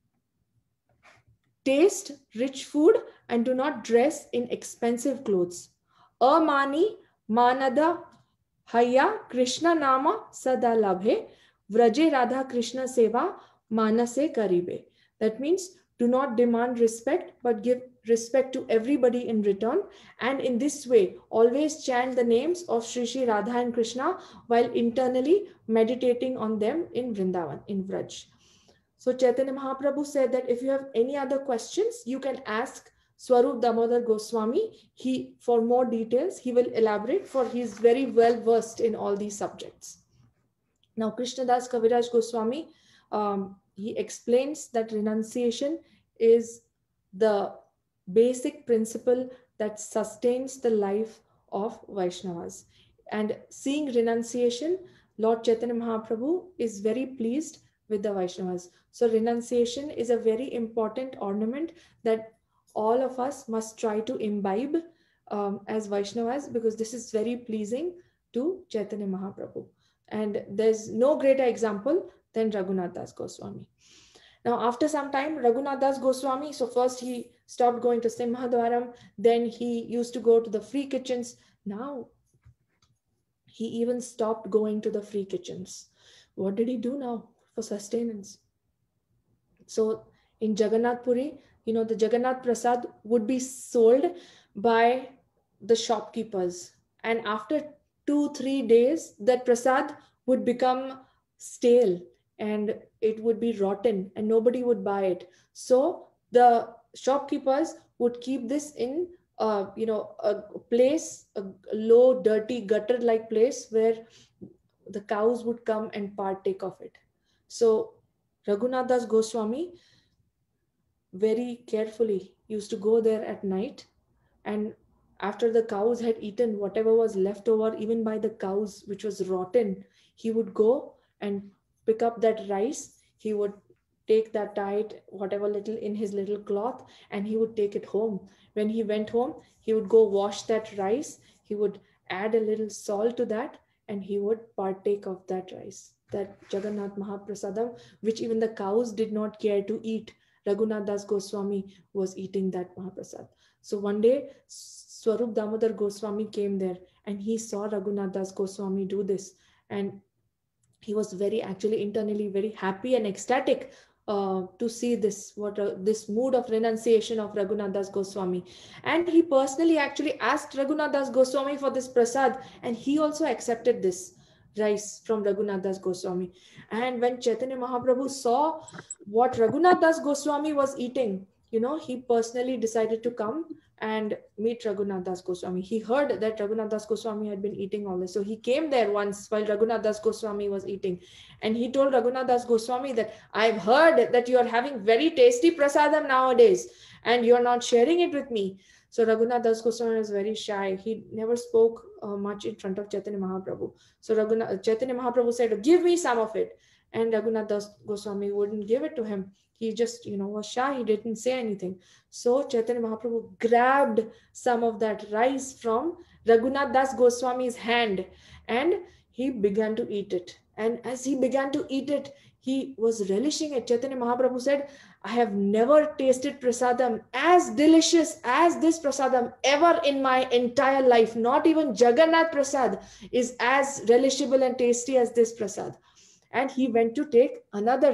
taste rich food and do not dress in expensive clothes. Amani manada haya Krishna nama sada labhe, vraje radha Krishna seva manase karibe. That means do not demand respect, but give respect to everybody in return. And in this way, always chant the names of Shri Shri Radha and Krishna while internally meditating on them in Vrindavan, in Vraj. So Chaitanya Mahaprabhu said that if you have any other questions, you can ask Swarup Damodar Goswami. For more details, he will elaborate, for he is very well versed in all these subjects. Now, Krishnadas Kaviraj Goswami, he explains that renunciation is the basic principle that sustains the life of Vaishnavas. And seeing renunciation, Lord Chaitanya Mahaprabhu is very pleased with the Vaishnavas. So renunciation is a very important ornament that all of us must try to imbibe as Vaishnavas, because this is very pleasing to Chaitanya Mahaprabhu. And there's no greater example than Raghunath Das Goswami. Now, after some time, Raghunath Das Goswami, so first he stopped going to Simhadwaram, then he used to go to the free kitchens. Now, he even stopped going to the free kitchens. What did he do now for sustenance? So in Jagannath Puri, the Jagannath Prasad would be sold by the shopkeepers. And after 2-3 days, that Prasad would become stale and it would be rotten and nobody would buy it. So the shopkeepers would keep this in a place, a low, dirty, gutter-like place where the cows would come and partake of it. So Raghunath Das Goswami very carefully used to go there at night, and after the cows had eaten whatever was left over, even by the cows, which was rotten, he would go and pick up that rice. He would take that tight, whatever little in his little cloth, and he would take it home. When he went home, he would go wash that rice. He would add a little salt to that, and he would partake of that rice, that Jagannath Mahaprasadam, which even the cows did not care to eat. Raghunath Das Goswami was eating that Mahaprasad. So one day, Swarup Damodar Goswami came there and he saw Raghunath Das Goswami do this. And he was actually internally very happy and ecstatic to see this, this mood of renunciation of Raghunath Das Goswami. And he personally actually asked Raghunath Das Goswami for this prasad, and he also accepted this rice from Raghunath Das Goswami. And when Chaitanya Mahaprabhu saw what Raghunath Das Goswami was eating, he personally decided to come and meet Raghunath Das Goswami. He heard that Raghunath Das Goswami had been eating all this. So he came there once while Raghunath Das Goswami was eating. And he told Raghunath Das Goswami that I've heard that you are having very tasty prasadam nowadays and you're not sharing it with me. So Raghunath Das Goswami was very shy. He never spoke much in front of Chaitanya Mahaprabhu. So Chaitanya Mahaprabhu said, give me some of it. And Raghunath Das Goswami wouldn't give it to him. He just, was shy. He didn't say anything. So Chaitanya Mahaprabhu grabbed some of that rice from Raghunath Das Goswami's hand and he began to eat it. And as he began to eat it, he was relishing it. Chaitanya Mahaprabhu said, I have never tasted prasadam as delicious as this prasadam ever in my entire life. Not even Jagannath Prasad is as relishable and tasty as this prasad. And he went to take another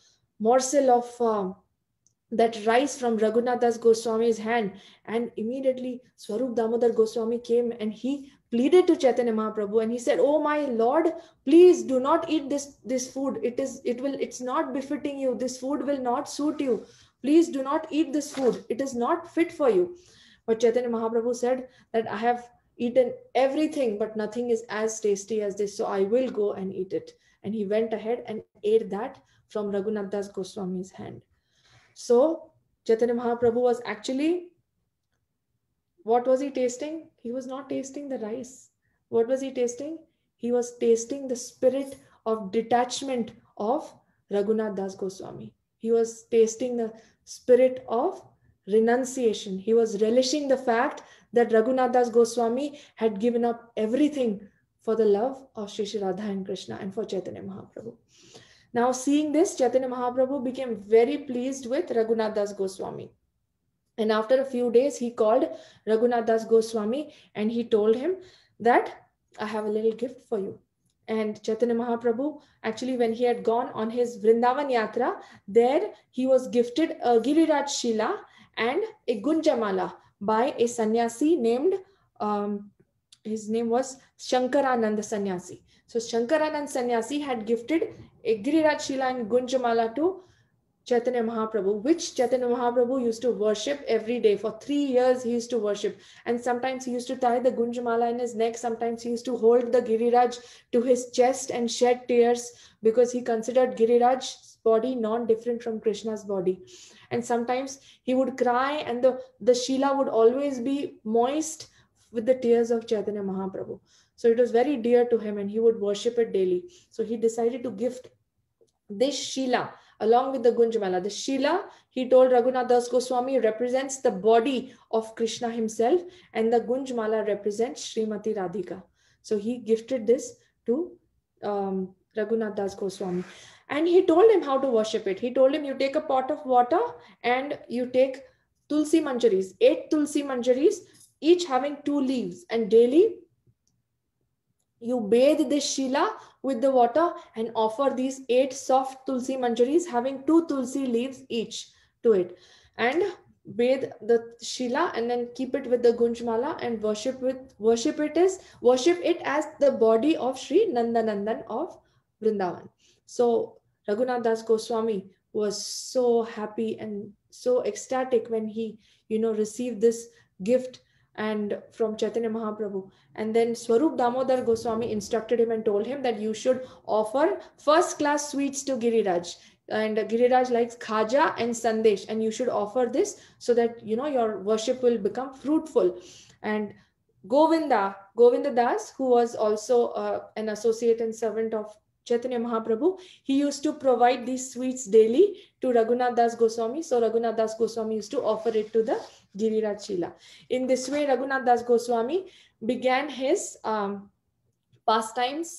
morsel of that rice from Raghunath Das Goswami's hand. And immediately Swarup Damodar Goswami came and he pleaded to Chaitanya Mahaprabhu and he said, oh my Lord, please do not eat this food. It's not befitting you. This food will not suit you. Please do not eat this food. It is not fit for you. But Chaitanya Mahaprabhu said that I have eaten everything, but nothing is as tasty as this. So I will go and eat it. And he went ahead and ate that from Raghunath Das Goswami's hand. So Chaitanya Mahaprabhu was actually, what was he tasting? He was not tasting the rice. What was he tasting? He was tasting the spirit of detachment of Raghunath Das Goswami. He was tasting the spirit of renunciation. He was relishing the fact that Raghunath Das Goswami had given up everything for the love of Shri Shri Radha and Krishna and for Chaitanya Mahaprabhu. Now, seeing this, Chaitanya Mahaprabhu became very pleased with Raghunath Das Goswami. And after a few days, he called Raghunath Das Goswami and he told him that I have a little gift for you. And Chaitanya Mahaprabhu, actually, when he had gone on his Vrindavan Yatra, there he was gifted a Giriraj Shila and a Gunjamala by a sannyasi named, his name was Shankarananda Sannyasi. So Shankarananda Sannyasi had gifted a Giriraj Shila and Gunjamala to Chaitanya Mahaprabhu, which Chaitanya Mahaprabhu used to worship every day. For 3 years, he used to worship. And sometimes he used to tie the Gunjamala in his neck. Sometimes he used to hold the Giriraj to his chest and shed tears because he considered Giriraj's body non-different from Krishna's body. And sometimes he would cry and the Shila would always be moist with the tears of Chaitanya Mahaprabhu. So it was very dear to him and he would worship it daily. So he decided to gift this Shila along with the Gunjamala. The Shila, he told Raghunath Das Goswami, represents the body of Krishna himself, and the Gunjamala represents Srimati Radhika. So he gifted this to Raghunath Das Goswami. And he told him how to worship it. He told him, you take a pot of water and you take Tulsi Manjaris, 8 Tulsi Manjaris, each having 2 leaves, and daily you bathe this Shila with the water and offer these 8 soft Tulsi Manjaris having 2 Tulsi leaves each to it, and bathe the Shila and then keep it with the Gunjmala and worship it as the body of Sri Nandanandan of Vrindavan. So Raghunath Das Goswami was so happy and so ecstatic when he received this gift and from Chaitanya Mahaprabhu. And then Swarup Damodar Goswami instructed him and told him that you should offer first class sweets to Giriraj. And Giriraj likes khaja and sandesh, and you should offer this so that your worship will become fruitful. And Govinda Das, who was also an associate and servant of Chaitanya Mahaprabhu, he used to provide these sweets daily to Raghunath Das Goswami. So Raghunath Das Goswami used to offer it to the Giriraj Shila. In this way, Raghunath Das Goswami began his pastimes,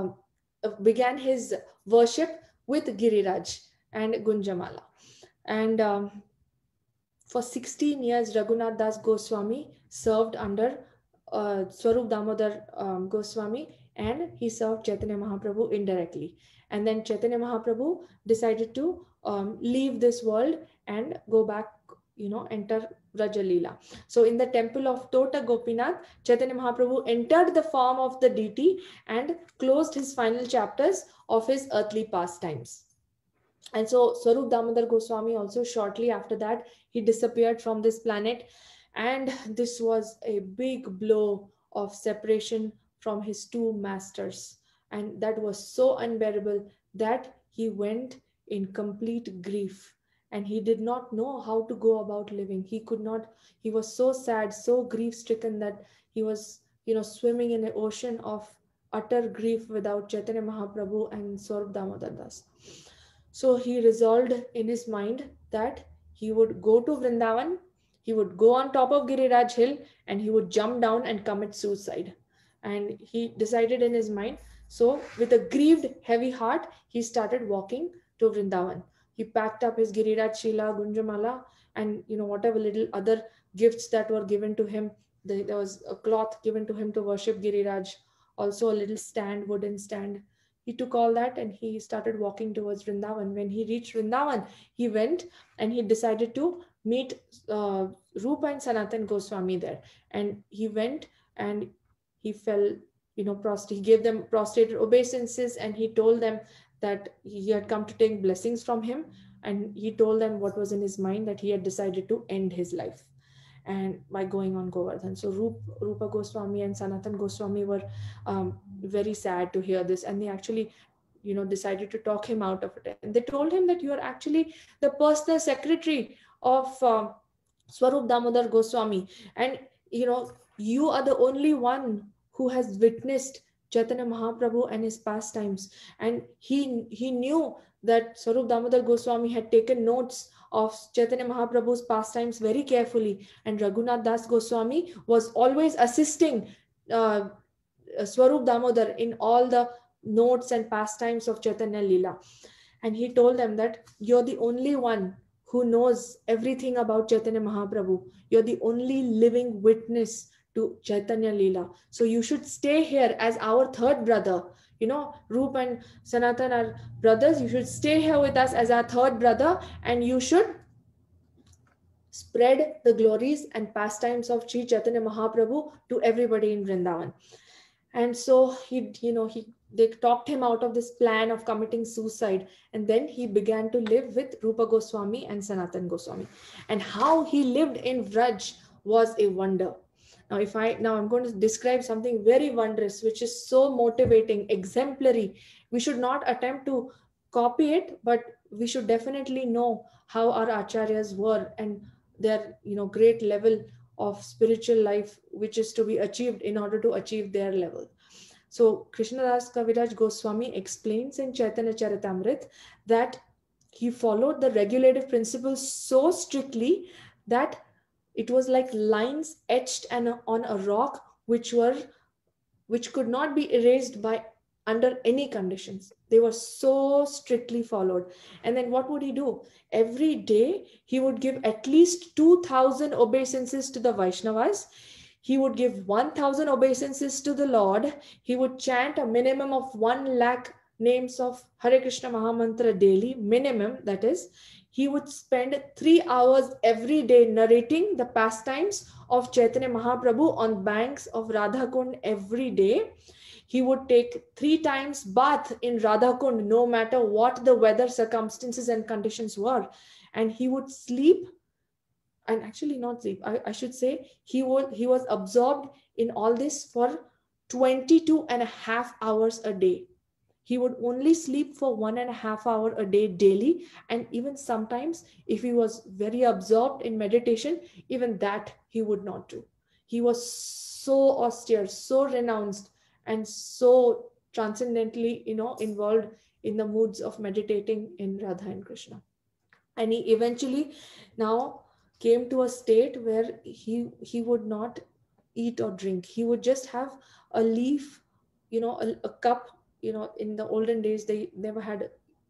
began his worship with Giriraj and Gunjamala. And for 16 years, Raghunath Das Goswami served under Swarup Damodar Goswami, and he served Chaitanya Mahaprabhu indirectly. And then Chaitanya Mahaprabhu decided to leave this world and go back, enter Raja Leela. So in the temple of Tota Gopinath, Chaitanya Mahaprabhu entered the form of the deity and closed his final chapters of his earthly pastimes. And so Swarup Damodar Goswami also, shortly after that, he disappeared from this planet. And this was a big blow of separation from his 2 masters. And that was so unbearable that he went in complete grief. And he did not know how to go about living. He was so sad, so grief-stricken that he was, swimming in an ocean of utter grief without Chaitanya Mahaprabhu and Swarup Damodar Das. So he resolved in his mind that he would go to Vrindavan, he would go on top of Giriraj Hill, and he would jump down and commit suicide. And he decided in his mind. So with a grieved, heavy heart, he started walking to Vrindavan. He packed up his Giriraj Shila, Gunjamala, and whatever little other gifts that were given to him. There was a cloth given to him to worship Giriraj, also a little stand, wooden stand. He took all that and he started walking towards Vrindavan. When he reached Vrindavan, he went and he decided to meet Rupa and Sanatan Goswami there. And he went and he fell, he gave them prostrated obeisances, and he told them that he had come to take blessings from him. And he told them what was in his mind, that he had decided to end his life and by going on Govardhan. So Rupa Goswami and Sanatan Goswami were very sad to hear this, and they actually decided to talk him out of it. And they told him that you are actually the personal secretary of Swarup Damodar Goswami, and you are the only one who has witnessed Chaitanya Mahaprabhu and his pastimes. And he knew that Swarup Damodar Goswami had taken notes of Chaitanya Mahaprabhu's pastimes very carefully, and Raghunath Das Goswami was always assisting Swarup Damodar in all the notes and pastimes of Chaitanya Leela. And he told them that you're the only one who knows everything about Chaitanya Mahaprabhu. You're the only living witness to Chaitanya Leela. So you should stay here as our third brother. You know, Roop and Sanatan are brothers. You should stay here with us as our third brother, and you should spread the glories and pastimes of Sri Chaitanya Mahaprabhu to everybody in Vrindavan. And so they talked him out of this plan of committing suicide, and then he began to live with Rupa Goswami and Sanatan Goswami. And how he lived in Vraj was a wonder. Now I'm going to describe something very wondrous, which is so motivating, exemplary. We should not attempt to copy it, but we should definitely know how our acharyas were and their great level of spiritual life, which is to be achieved in order to achieve their level. So Krishnadas Kaviraj Goswami explains in Chaitanya Charitamrita that he followed the regulative principles so strictly that it was like lines etched on a rock, which could not be erased by under any conditions. They were so strictly followed. And then what would he do? Every day he would give at least 2,000 obeisances to the Vaishnavas. He would give 1,000 obeisances to the Lord. He would chant a minimum of 1 lakh names of Hare Krishna Mahamantra daily, minimum, that is. He would spend 3 hours every day narrating the pastimes of Chaitanya Mahaprabhu on banks of Radhakund every day. He would take 3 times bath in Radhakund, no matter what the weather, circumstances, and conditions were. And he would sleep, and actually not sleep, I should say, he was absorbed in all this for 22.5 hours a day. He would only sleep for 1.5 hours a day daily. And even sometimes, if he was very absorbed in meditation, even that he would not do. He was so austere, so renounced, and so transcendently, involved in the moods of meditating in Radha and Krishna. And he eventually now came to a state where he would not eat or drink. He would just have a leaf, a cup. In the olden days, they never had,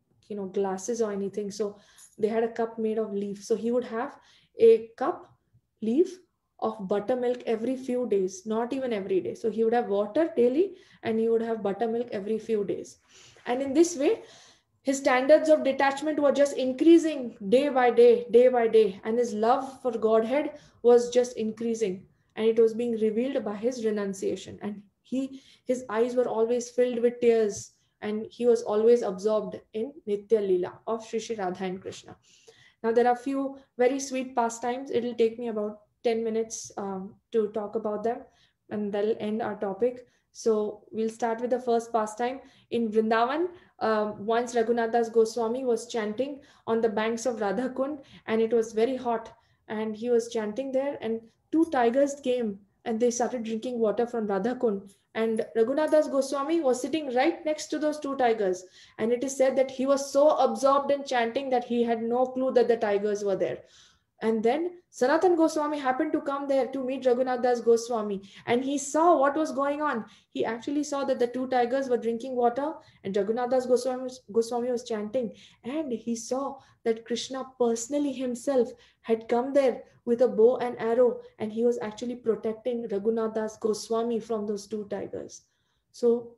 glasses or anything. So they had a cup made of leaf. So he would have a cup leaf of buttermilk every few days, not even every day. So he would have water daily, and he would have buttermilk every few days. And in this way, his standards of detachment were just increasing day by day, and his love for Godhead was just increasing, and it was being revealed by his renunciation. And his eyes were always filled with tears, and he was always absorbed in Nitya Leela of Shri Shri Radha and Krishna. Now there are few very sweet pastimes. It'll take me about 10 minutes to talk about them, and that'll end our topic. So we'll start with the first pastime. In Vrindavan, once Raghunath Das Goswami was chanting on the banks of Radhakund, and it was very hot, and he was chanting there, and 2 tigers came and they started drinking water from Radhakund. And Raghunath Das Goswami was sitting right next to those 2 tigers. And it is said that he was so absorbed in chanting that he had no clue that the tigers were there. And then Sanatan Goswami happened to come there to meet Raghunath Das Goswami, and he saw what was going on. He actually saw that the 2 tigers were drinking water, and Raghunath Das Goswami was chanting, and he saw that Krishna personally himself had come there with a bow and arrow, and he was actually protecting Raghunath Das Goswami from those 2 tigers. So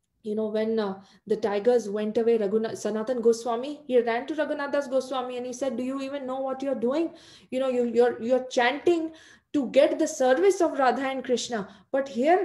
when the tigers went away, Sanatan Goswami, he ran to Raghunath Das Goswami and he said, do you even know what you're doing? You're chanting to get the service of Radha and Krishna. But here,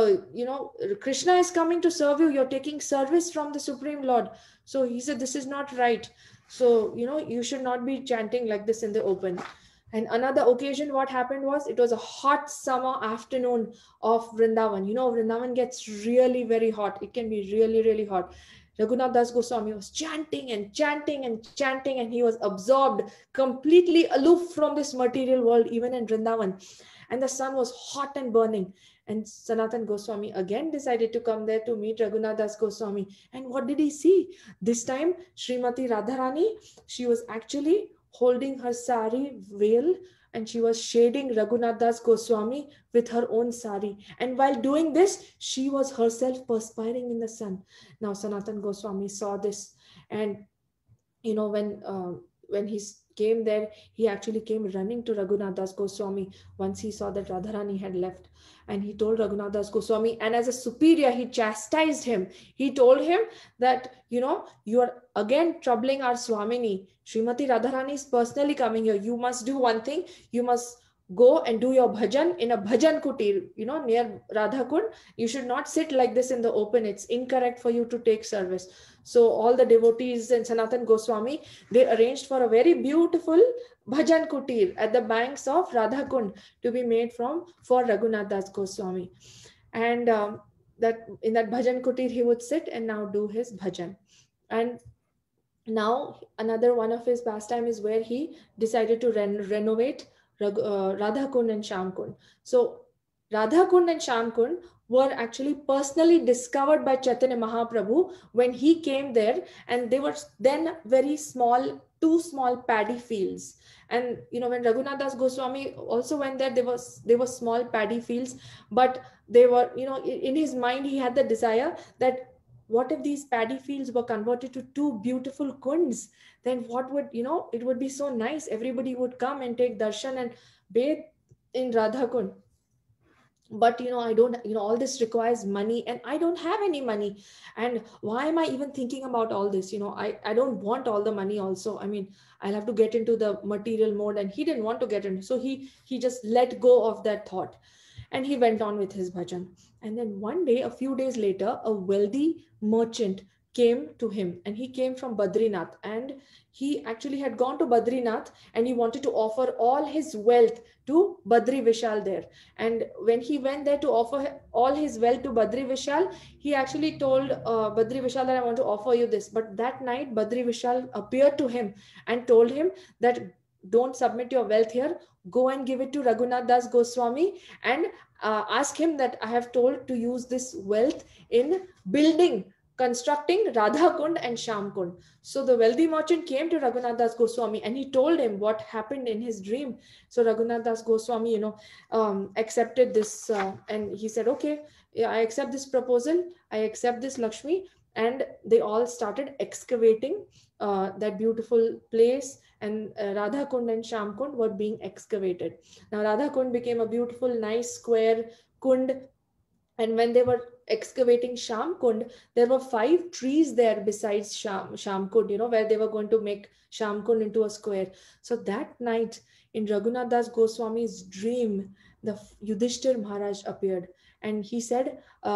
Krishna is coming to serve you. You're taking service from the Supreme Lord. So he said, this is not right. So, you should not be chanting like this in the open. And another occasion, what happened was, it was a hot summer afternoon of Vrindavan. Vrindavan gets really very hot. It can be really, really hot. Raghunath Das Goswami was chanting and chanting and chanting, and he was absorbed, completely aloof from this material world, even in Vrindavan. And the sun was hot and burning. And Sanatan Goswami again decided to come there to meet Raghunath Das Goswami. And what did he see? This time, Srimati Radharani, she was actually holding her sari veil, and she was shading Raghunath Das Goswami with her own sari. And while doing this, she was herself perspiring in the sun. Now Sanatan Goswami saw this, and when he came there, he actually came running to Raghunath Das Goswami once he saw that Radharani had left. And he told Raghunath Das Goswami, and as a superior, he chastised him. He told him that, you are again troubling our Swamini. Srimati Radharani is personally coming here. You must do one thing. You must go and do your bhajan in a bhajan kutir, near Radha Kund. You should not sit like this in the open. It's incorrect for you to take service. So all the devotees and Sanatan Goswami, they arranged for a very beautiful bhajan kutir at the banks of Radha Kund to be made for Raghunath Das Goswami. And that in that bhajan kutir, he would sit and now do his bhajan. And now another one of his pastime is where he decided to renovate Radha Kund and Sham Kund. So Radha Kund and Sham Kund were actually personally discovered by Chaitanya Mahaprabhu when he came there, and they were then very small, 2 small paddy fields. And when Raghunath Das Goswami also went there, they were small paddy fields, but they were, in his mind he had the desire that what if these paddy fields were converted to 2 beautiful kunds? Then what would, it would be so nice. Everybody would come and take darshan and bathe in Radha Kund. But I don't, all this requires money, and I don't have any money. And why am I even thinking about all this? I don't want all the money also. I mean, I'll have to get into the material mode, and he didn't want to get into. So he just let go of that thought, and he went on with his bhajan. And then one day, a few days later, a wealthy merchant came to him, and he came from Badrinath, and he actually had gone to Badrinath, and he wanted to offer all his wealth to Badri Vishal there. And when he went there to offer all his wealth to Badri Vishal, he actually told Badri Vishal that I want to offer you this. But that night, Badri Vishal appeared to him and told him that don't submit your wealth here. Go and give it to Raghunath Das Goswami and ask him that I have told to use this wealth in constructing Radha Kund and Sham Kund. So the wealthy merchant came to Raghunath Das Goswami and he told him what happened in his dream. So Raghunath Das Goswami, accepted this and he said, okay, I accept this proposal. I accept this Lakshmi. And they all started excavating that beautiful place, and Radha Kund and Sham Kund were being excavated. Now Radha Kund became a beautiful, nice square kund. And when they were excavating Sham Kund, there were 5 trees there besides Sham Kund, where they were going to make Sham Kund into a square. So that night in Raghunath Das Goswami's dream, the Yudhishthir Maharaj appeared, and he said,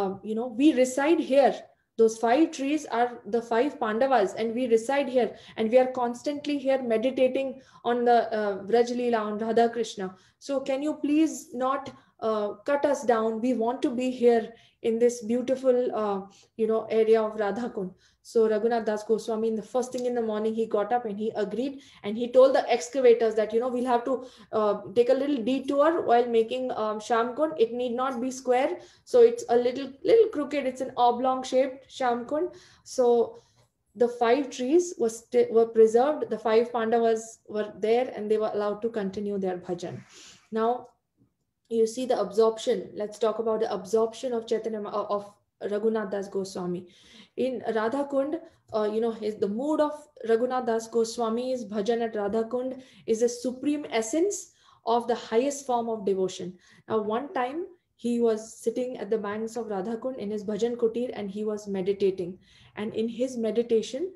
we reside here. Those 5 trees are the 5 Pandavas, and we reside here, and we are constantly here meditating on the Vraj Leela, on Radha Krishna. So can you please not cut us down? We want to be here in this beautiful, area of Radha Kund. So Raghunath Das Goswami, in the first thing in the morning, he got up and he agreed, and he told the excavators that, we'll have to take a little detour while making Sham Kund. It need not be square. So it's a little crooked. It's an oblong shaped Sham Kund. So the 5 trees were preserved. The 5 Pandavas were there, and they were allowed to continue their bhajan. Now, you see the absorption. Let's talk about the absorption of Raghunath Das Goswami. In Radha Kund, the mood of Raghunath Das Goswami's bhajan at Radha Kund is the supreme essence of the highest form of devotion. Now, one time he was sitting at the banks of Radha Kund in his bhajan kutir, and he was meditating. And in his meditation,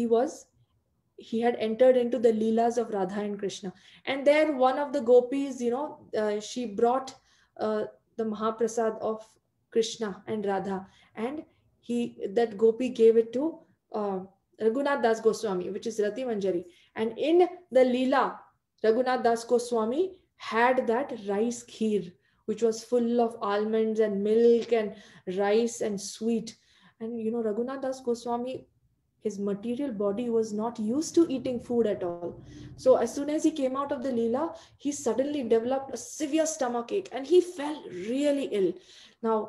he had entered into the Leelas of Radha and Krishna. And there one of the gopis, she brought the Mahaprasad of Krishna and Radha. And that gopi gave it to Raghunath Das Goswami, which is Rati Manjari. And in the Leela, Raghunath Das Goswami had that rice kheer, which was full of almonds and milk and rice and sweet. And, Raghunath Das Goswami, his material body was not used to eating food at all. So as soon as he came out of the Leela, he suddenly developed a severe stomachache and he fell really ill. Now,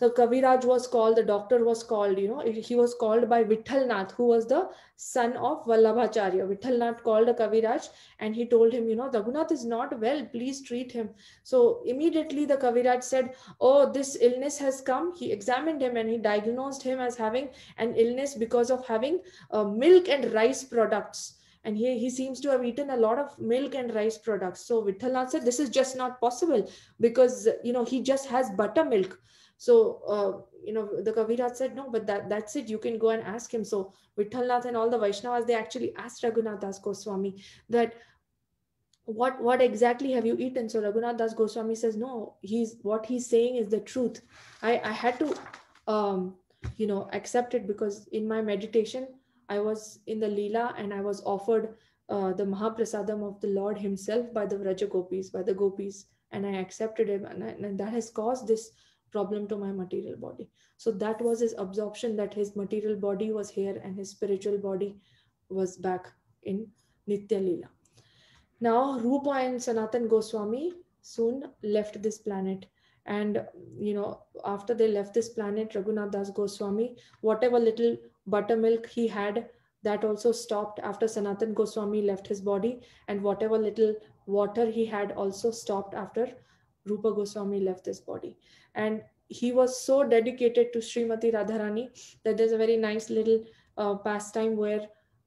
the Kaviraj was called, the doctor was called, he was called by Vitthal Nath, who was the son of Vallabhacharya. Vitthal Nath called a Kaviraj and he told him, Raghunath is not well, please treat him. So immediately the Kaviraj said, oh, this illness has come. He examined him and he diagnosed him as having an illness because of having milk and rice products. And he seems to have eaten a lot of milk and rice products. So Vitthal said, this is just not possible because, he just has buttermilk. So, the Kaviraj said, no, but that's it. You can go and ask him. So Vitthal and all the Vaishnavas, they actually asked Raghunath Das Goswami that, what exactly have you eaten? So Raghunath Das Goswami says, no, what he's saying is the truth. I had to, accept it because in my meditation, I was in the Leela and I was offered the Mahaprasadam of the Lord himself by the Vraja Gopis, by the Gopis, and I accepted him, and that has caused this problem to my material body. So that was his absorption, that his material body was here and his spiritual body was back in Nitya Leela. Now, Rupa and Sanatan Goswami soon left this planet. And, after they left this planet, Raghunath Das Goswami, whatever little buttermilk he had, that also stopped after Sanatan Goswami left his body. And whatever little water he had also stopped after Rupa Goswami left his body. And he was so dedicated to Srimati Radharani that there's a very nice little pastime where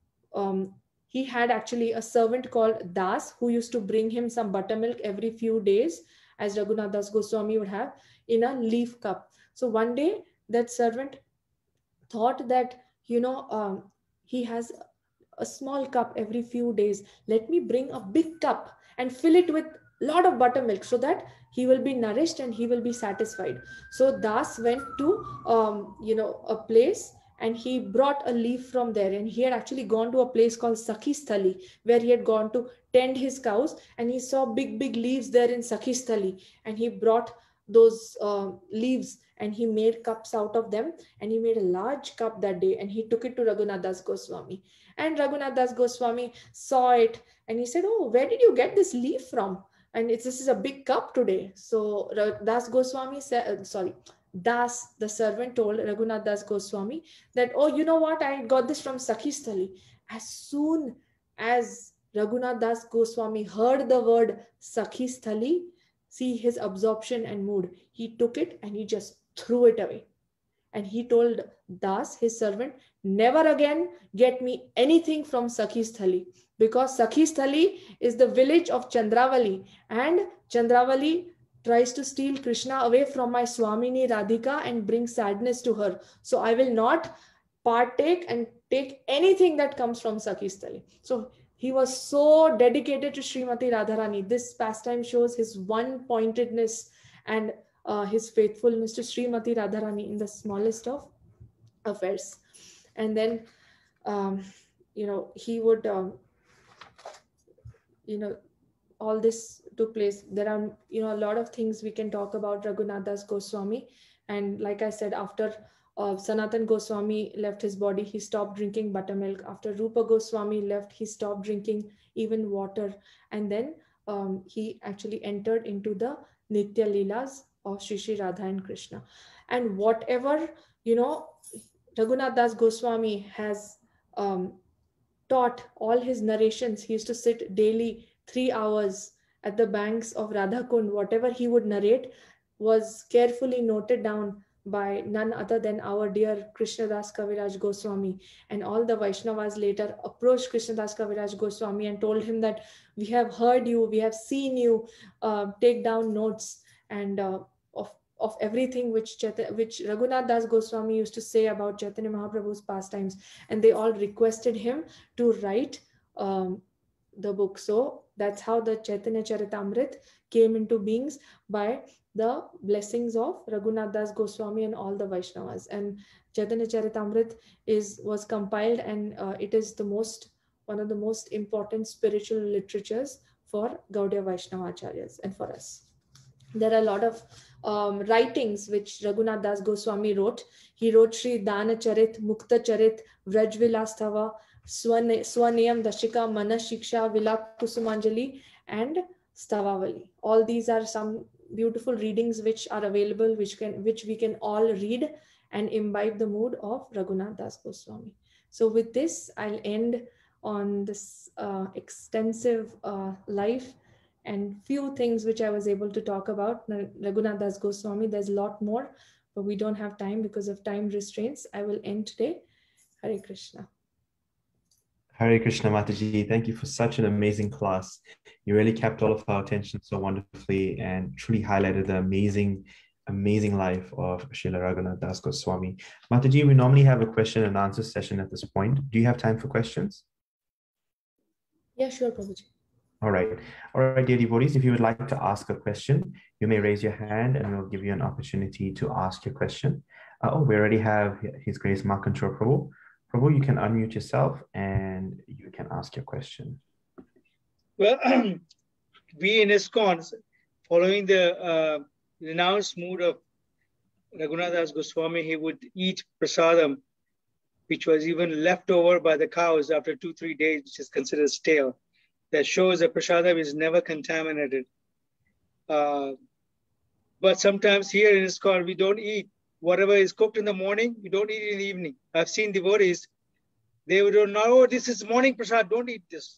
he had actually a servant called Das who used to bring him some buttermilk every few days, as Raghunath Das Goswami would have, in a leaf cup. So one day that servant thought that, he has a small cup every few days. Let me bring a big cup and fill it with a lot of buttermilk so that he will be nourished and he will be satisfied. So Das went to, a place and he brought a leaf from there. And he had actually gone to a place called Sakhistali, where he had gone to tend his cows. And he saw big, big leaves there in Sakhistali. And he brought those leaves and he made cups out of them. And he made a large cup that day. And he took it to Raghunath Das Goswami. And Raghunath Das Goswami saw it. And he said, oh, where did you get this leaf from? And this is a big cup today. So Das Goswami said, Das, the servant, told Raghunath Das Goswami that, oh, you know what? I got this from Sakhistali. As soon as Raghunath Das Goswami heard the word Sakhistali, see his absorption and mood, he took it and he just threw it away. And he told Das, his servant, never again get me anything from Sakhistali, because Sakhistali is the village of Chandravali, and Chandravali tries to steal Krishna away from my Swamini Radhika and bring sadness to her. So I will not partake and take anything that comes from Sakhistali. So he was so dedicated to Srimati Radharani. This pastime shows his one-pointedness and his faithfulness to Srimati Radharani in the smallest of affairs. And then, he would, all this took place. There are, a lot of things we can talk about Raghunath Das Goswami. And like I said, after Sanatan Goswami left his body, he stopped drinking buttermilk. After Rupa Goswami left, he stopped drinking even water. And then he actually entered into the Nitya Leelas of Shri Shri Radha and Krishna. And whatever, Raghunath Das Goswami has taught, all his narrations, he used to sit daily 3 hours at the banks of Radha Kund. Whatever he would narrate was carefully noted down by none other than our dear Krishnadas Kaviraj Goswami. And all the Vaishnavas later approached Krishnadas Kaviraj Goswami and told him that we have heard you, we have seen you, take down notes and of everything which Raghunath Das Goswami used to say about Chaitanya Mahaprabhu's pastimes. And they all requested him to write the book. So that's how the Chaitanya Charitamrit came into beings, by the blessings of Raghunath Das Goswami and all the Vaishnavas. And Chaitanya Charitamrit was compiled, and it is one of the most important spiritual literatures for Gaudiya Vaishnava Acharyas and for us. There are a lot of writings which Raghunath Das Goswami wrote. He wrote Sri Dana Charit, Mukta Charit, Vraj Vilastava, Swaniyam Dashika, Manas Shiksha, Vilap Kusumanjali, and Stavavali. All these are some beautiful readings which are available, which we can all read and imbibe the mood of Raghunath Das Goswami. So with this, I'll end on this extensive life and few things which I was able to talk about Raghunath Das Goswami. There's a lot more, but we don't have time because of time restraints. I will end today. Hare Krishna. Hare Krishna, Mataji. Thank you for such an amazing class. You really kept all of our attention so wonderfully and truly highlighted the amazing life of Srila Raghunath Das Goswami. Mataji, we normally have a question and answer session at this point. Do you have time for questions? Yeah, sure, Prabhuji. All right, dear devotees, if you would like to ask a question, you may raise your hand and we'll give you an opportunity to ask your question. We already have His Grace Makanchor Prabhu. Prabhu, you can unmute yourself and you can ask your question. Well, we in ISKCON, following the renounced mood of Raghunath Das Goswami, he would eat prasadam, which was even left over by the cows after 2-3 days, which is considered stale. That shows that prasadam is never contaminated. But sometimes here in ISKCON, we don't eat. Whatever is cooked in the morning, we don't eat it in the evening. I've seen devotees, they would know, oh, this is morning prasad, don't eat this.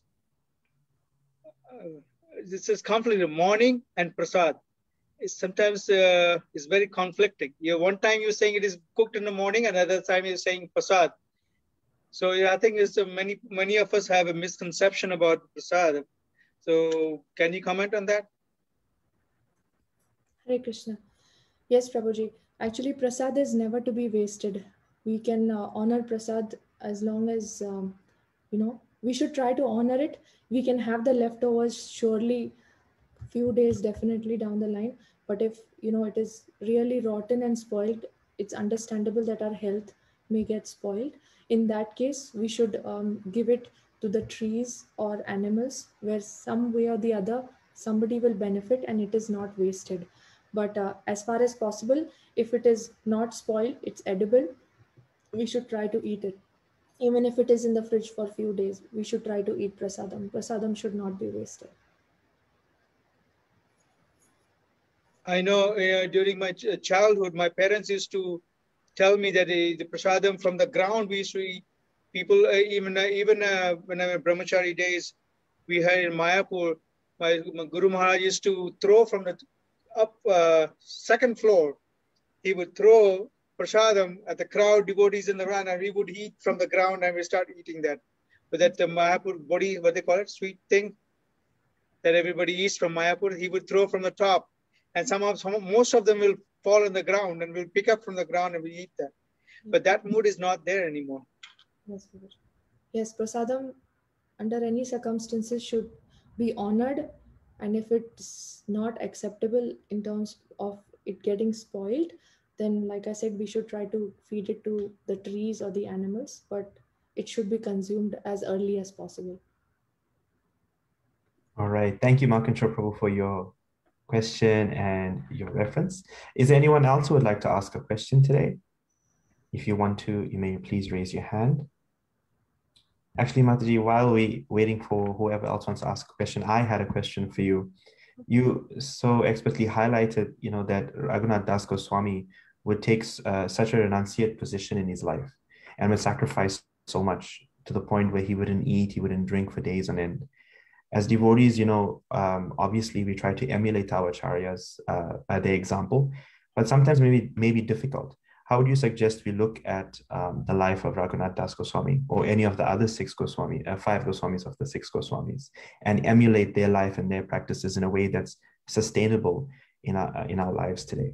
This is conflict of morning and prasad. Sometimes it's very conflicting. One time you're saying it is cooked in the morning, another time you're saying prasad. So yeah, I think it's many of us have a misconception about prasad. So can you comment on that? Hare Krishna. Yes, Prabhuji. Actually, prasad is never to be wasted. We can honor prasad as long as, we should try to honor it. We can have the leftovers surely few days definitely down the line. But if, it is really rotten and spoiled, it's understandable that our health may get spoiled. In that case, we should give it to the trees or animals where some way or the other, somebody will benefit and it is not wasted. But as far as possible, if it is not spoiled, it's edible, we should try to eat it. Even if it is in the fridge for a few days, we should try to eat prasadam. Prasadam should not be wasted. I know during my childhood, my parents used to tell me that the prasadam from the ground we used to eat. People, even when I'm in brahmachari days, we had in Mayapur, my Guru Maharaj used to throw from the second floor. He would throw prasadam at the crowd, devotees in the run, and we would eat from the ground and we start eating that. But that Mayapur body, what they call it, sweet thing that everybody eats from Mayapur, he would throw from the top. And most of them will fall on the ground and we'll pick up from the ground and we eat that. But that mood is not there anymore. Yes, prasadam under any circumstances should be honored. And if it's not acceptable in terms of it getting spoiled, then like I said, we should try to feed it to the trees or the animals, but it should be consumed as early as possible. All right. Thank you, Makanchor Prabhu, for your question and your reference. Is there anyone else who would like to ask a question today? If you want to, you may please raise your hand. Actually, Mataji, while we waiting for whoever else wants to ask a question, I had a question for you. You so expertly highlighted, that Raghunath Das Goswami would take such a renunciate position in his life and would sacrifice so much to the point where he wouldn't eat, he wouldn't drink for days on end. As devotees, obviously we try to emulate our acharyas by their example, but sometimes may be difficult. How would you suggest we look at the life of Raghunath Das Goswami or any of the other 5 Goswamis of the 6 Goswamis and emulate their life and their practices in a way that's sustainable in our lives today?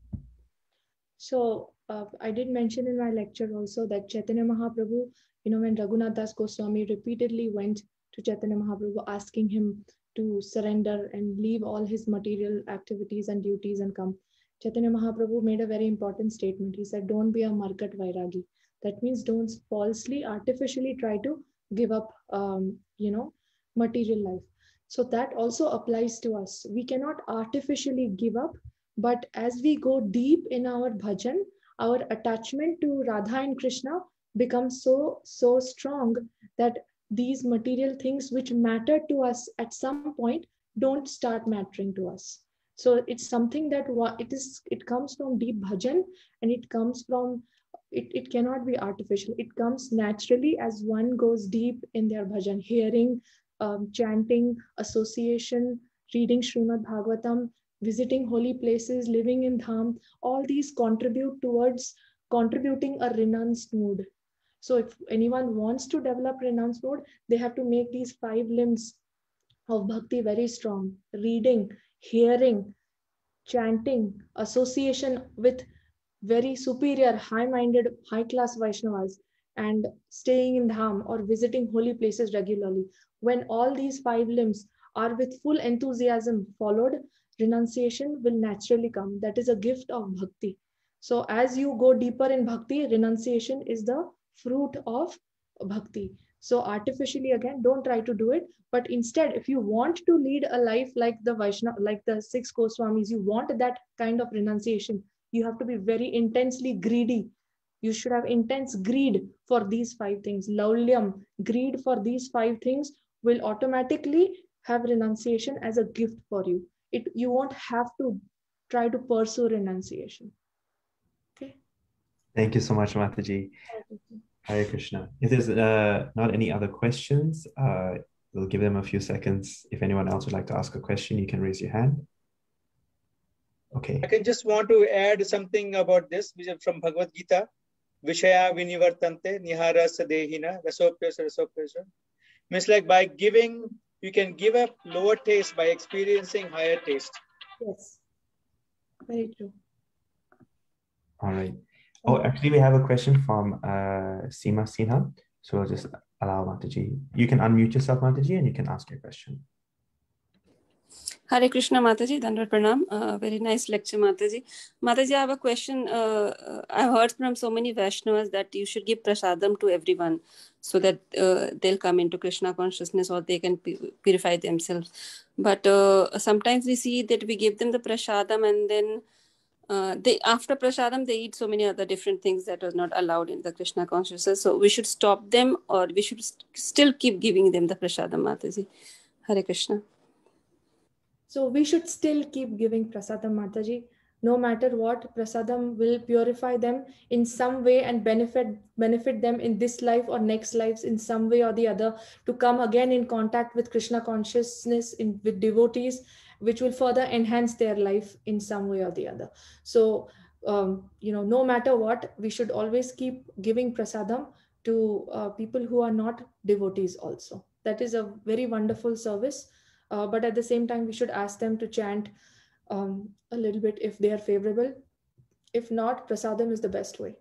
So I did mention in my lecture also that Chaitanya Mahaprabhu, when Raghunath Das Goswami repeatedly went to Chaitanya Mahaprabhu asking him to surrender and leave all his material activities and duties and come, Chaitanya Mahaprabhu made a very important statement. He said, don't be a Markat Vairagi. That means don't falsely, artificially try to give up, material life. So that also applies to us. We cannot artificially give up, but as we go deep in our bhajan, our attachment to Radha and Krishna becomes so strong that these material things which matter to us at some point don't start mattering to us. So it's something that it comes from deep bhajan, and it comes from, it cannot be artificial. It comes naturally as one goes deep in their bhajan, hearing, chanting, association, reading Srimad Bhagavatam, visiting holy places, living in dham. All these contribute towards contributing a renounced mood. So if anyone wants to develop renounced mood, they have to make these 5 limbs of bhakti very strong: reading, hearing, chanting, association with very superior, high-minded, high-class Vaishnavas, and staying in dham or visiting holy places regularly. When all these 5 limbs are with full enthusiasm followed, renunciation will naturally come. That is a gift of bhakti. So as you go deeper in bhakti, renunciation is the fruit of bhakti. So artificially, again, don't try to do it, but instead, if you want to lead a life like the Vaishnava, like the 6 Goswamis, you want that kind of renunciation, you have to be very intensely greedy. You should have intense greed for these 5 things. Laulyam, greed for these 5 things will automatically have renunciation as a gift for you. You won't have to try to pursue renunciation. Okay. Thank you so much, Mataji. Hare Krishna. If there's not any other questions, we'll give them a few seconds. If anyone else would like to ask a question, you can raise your hand. Okay. I can just want to add something about this, which is from Bhagavad Gita. Vishaya vinivartante nihara sadehina rasopyasa. Means like by giving, you can give up lower taste by experiencing higher taste. Yes. Very true. All right. Oh, actually, we have a question from Seema Sinha. So I'll just allow Mataji. You can unmute yourself, Mataji, and you can ask your question. Hare Krishna, Mataji. Dandavad Pranam. Very nice lecture, Mataji. Mataji, I have a question. I've heard from so many Vaishnavas that you should give prasadam to everyone so that they'll come into Krishna consciousness or they can purify themselves. But sometimes we see that we give them the prasadam and then after prasadam, they eat so many other different things that are not allowed in the Krishna consciousness. So we should stop them or we should still keep giving them the prasadam, Mataji. Hare Krishna. So we should still keep giving prasadam, Mataji. No matter what, prasadam will purify them in some way and benefit them in this life or next lives in some way or the other, to come again in contact with Krishna consciousness with devotees, which will further enhance their life in some way or the other. So, no matter what, we should always keep giving prasadam to people who are not devotees also. That is a very wonderful service. But at the same time, we should ask them to chant a little bit if they are favorable. If not, prasadam is the best way.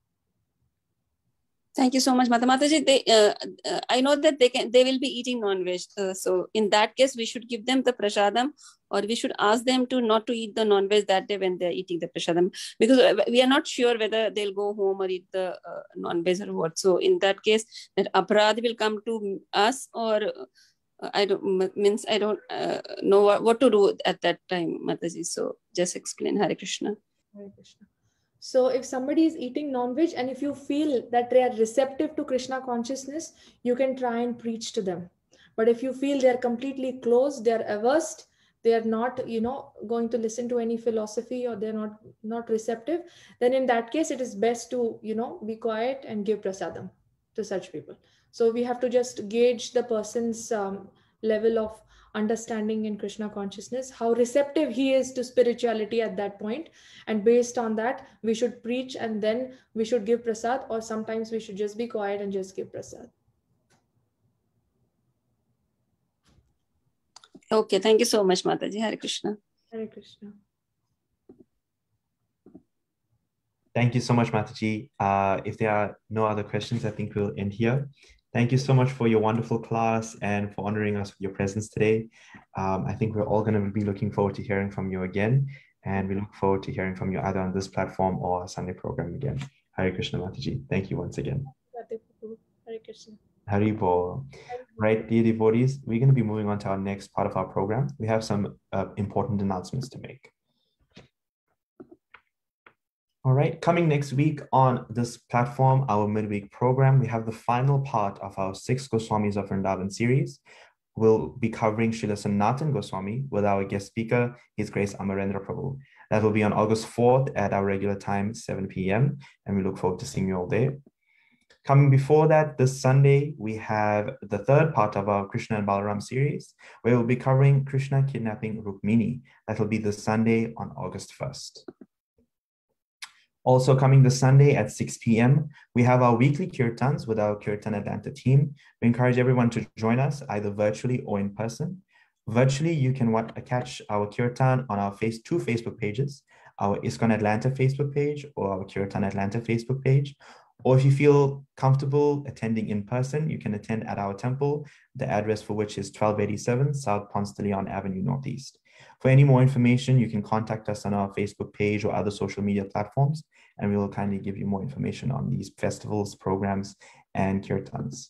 Thank you so much, Mataji. I know that they will be eating non-veg. So in that case, we should give them the prasadam, or we should ask them to not to eat the non-veg that day when they're eating the prasadam, because we are not sure whether they'll go home or eat the non-veg or what. So in that case, that aparadh will come to us, or I don't know what to do at that time, Mataji. So just explain. Hare Krishna. Hare Krishna. So if somebody is eating non-veg and if you feel that they are receptive to Krishna consciousness, you can try and preach to them. But if you feel they are completely closed, they are averse, they are not, going to listen to any philosophy, or they're not receptive, then in that case, it is best to, be quiet and give prasadam to such people. So we have to just gauge the person's level of understanding in Krishna consciousness, how receptive he is to spirituality at that point. And based on that, we should preach, and then we should give prasad, or sometimes we should just be quiet and just give prasad. Okay, thank you so much, Mataji. Hare Krishna. Hare Krishna. Thank you so much, Mataji. If there are no other questions, I think we'll end here. Thank you so much for your wonderful class and for honoring us with your presence today. I think we're all going to be looking forward to hearing from you again. And we look forward to hearing from you either on this platform or our Sunday program again. Hare Krishna, Mataji. Thank you once again. Hare Krishna. Hari Bol. Right, dear devotees, we're going to be moving on to our next part of our program. We have some important announcements to make. All right, coming next week on this platform, our midweek program, we have the final part of our 6 Goswamis of Vrindavan series. we'll be covering Srila Sanatan Goswami with our guest speaker, His Grace Amarendra Prabhu. That will be on August 4th at our regular time, 7 p.m. And we look forward to seeing you all there. Coming before that, this Sunday, we have the third part of our Krishna and Balaram series, where we'll be covering Krishna kidnapping Rukmini. That will be this Sunday on August 1st. Also coming this Sunday at 6 p.m., we have our weekly kirtans with our Kirtan Atlanta team. We encourage everyone to join us either virtually or in person. Virtually, you can catch our kirtan on our two Facebook pages, our ISKCON Atlanta Facebook page or our Kirtan Atlanta Facebook page. Or if you feel comfortable attending in person, you can attend at our temple, the address for which is 1287 South Ponce de Leon Avenue Northeast. For any more information, you can contact us on our Facebook page or other social media platforms, and we will kindly give you more information on these festivals, programs, and kirtans.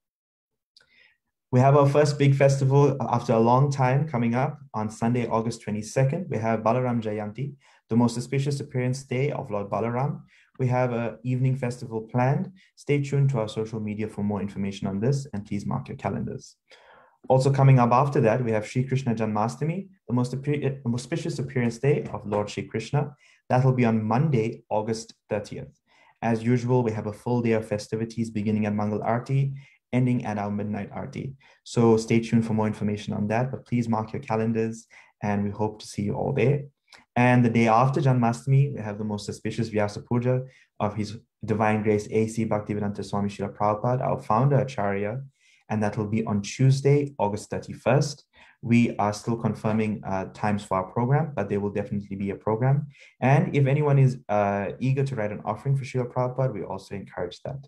We have our first big festival after a long time coming up on Sunday, August 22nd. We have Balaram Jayanti, the most auspicious appearance day of Lord Balaram. We have an evening festival planned. Stay tuned to our social media for more information on this, and please mark your calendars. Also coming up after that, we have Shri Krishna Janmastami, the most auspicious appearance day of Lord Shri Krishna. That will be on Monday, August 30th. As usual, we have a full day of festivities beginning at Mangal Aarti, ending at our midnight Aarti. So stay tuned for more information on that, but please mark your calendars, and we hope to see you all there. And the day after Janmastami, we have the most auspicious Vyasa Puja of His Divine Grace A.C. Bhaktivedanta Swami Srila Prabhupada, our founder Acharya, and that will be on Tuesday, August 31st. We are still confirming times for our program, but there will definitely be a program. And if anyone is eager to write an offering for Srila Prabhupada, we also encourage that.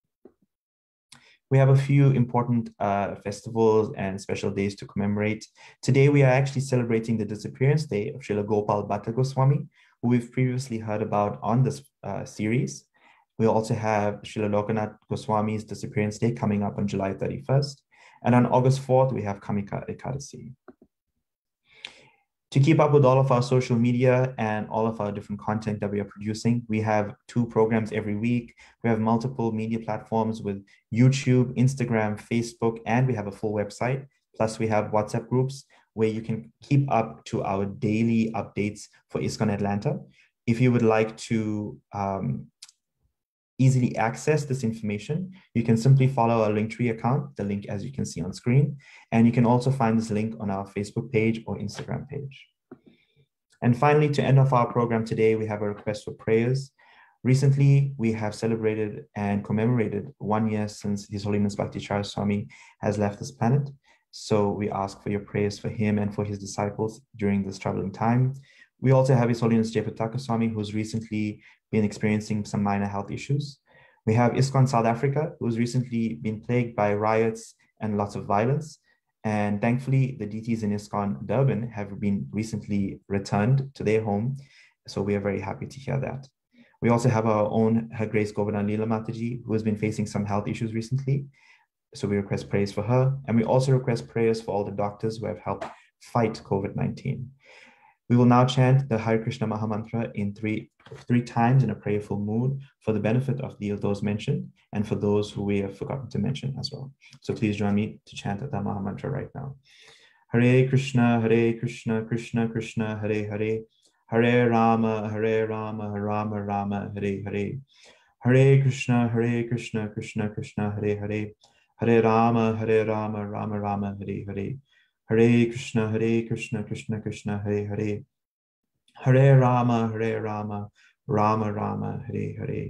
We have a few important festivals and special days to commemorate. Today, we are actually celebrating the disappearance day of Srila Gopal Bhatta Goswami, who we've previously heard about on this series. We also have Srila Lokanath Goswami's disappearance day coming up on July 31st. And on August 4th, we have Kamika Ekadasi. To keep up with all of our social media and all of our different content that we are producing, we have 2 programs every week. We have multiple media platforms with YouTube, Instagram, Facebook, and we have a full website. Plus we have WhatsApp groups where you can keep up to our daily updates for ISKCON Atlanta. If you would like to easily access this information, you can simply follow our Linktree account, the link as you can see on screen, and you can also find this link on our Facebook page or Instagram page. And finally, to end off our program today, we have a request for prayers. Recently, we have celebrated and commemorated 1 year since His Holiness Bhakticharya Swami has left this planet. So we ask for your prayers for him and for his disciples during this troubling time. We also have His Holiness Jayapataka Swami, who's recently been experiencing some minor health issues. We have ISKCON South Africa, who's recently been plagued by riots and lots of violence. And thankfully, the DTs in ISKCON Durban have been recently returned to their home. So we are very happy to hear that. We also have our own Her Grace Govardhan Leela Mataji, who has been facing some health issues recently. So we request prayers for her. And we also request prayers for all the doctors who have helped fight COVID-19. We will now chant the Hare Krishna Mahamantra in three times in a prayerful mood for the benefit of those mentioned and for those who we have forgotten to mention as well. So please join me to chant the Mahamantra right now. Hare Krishna, Krishna Krishna, Hare Hare, Hare Rama, Rama Rama, Hare Hare. Hare Krishna, Krishna Krishna, Hare Hare, Hare Rama, Rama Rama, Hare Hare. Hare Krishna, Krishna Krishna, Hare Hare, Hare Rama, Rama Rama, Hare Hare.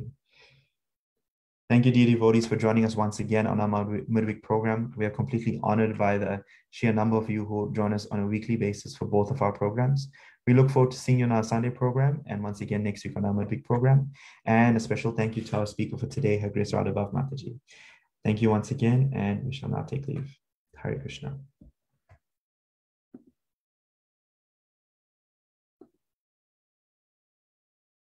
Thank you, dear devotees, for joining us once again on our midweek program. We are completely honored by the sheer number of you who join us on a weekly basis for both of our programs. We look forward to seeing you on our Sunday program and once again next week on our midweek program. And a special thank you to our speaker for today, Her Grace Radhabhav Mataji. Thank you once again, and we shall now take leave. Hare Krishna.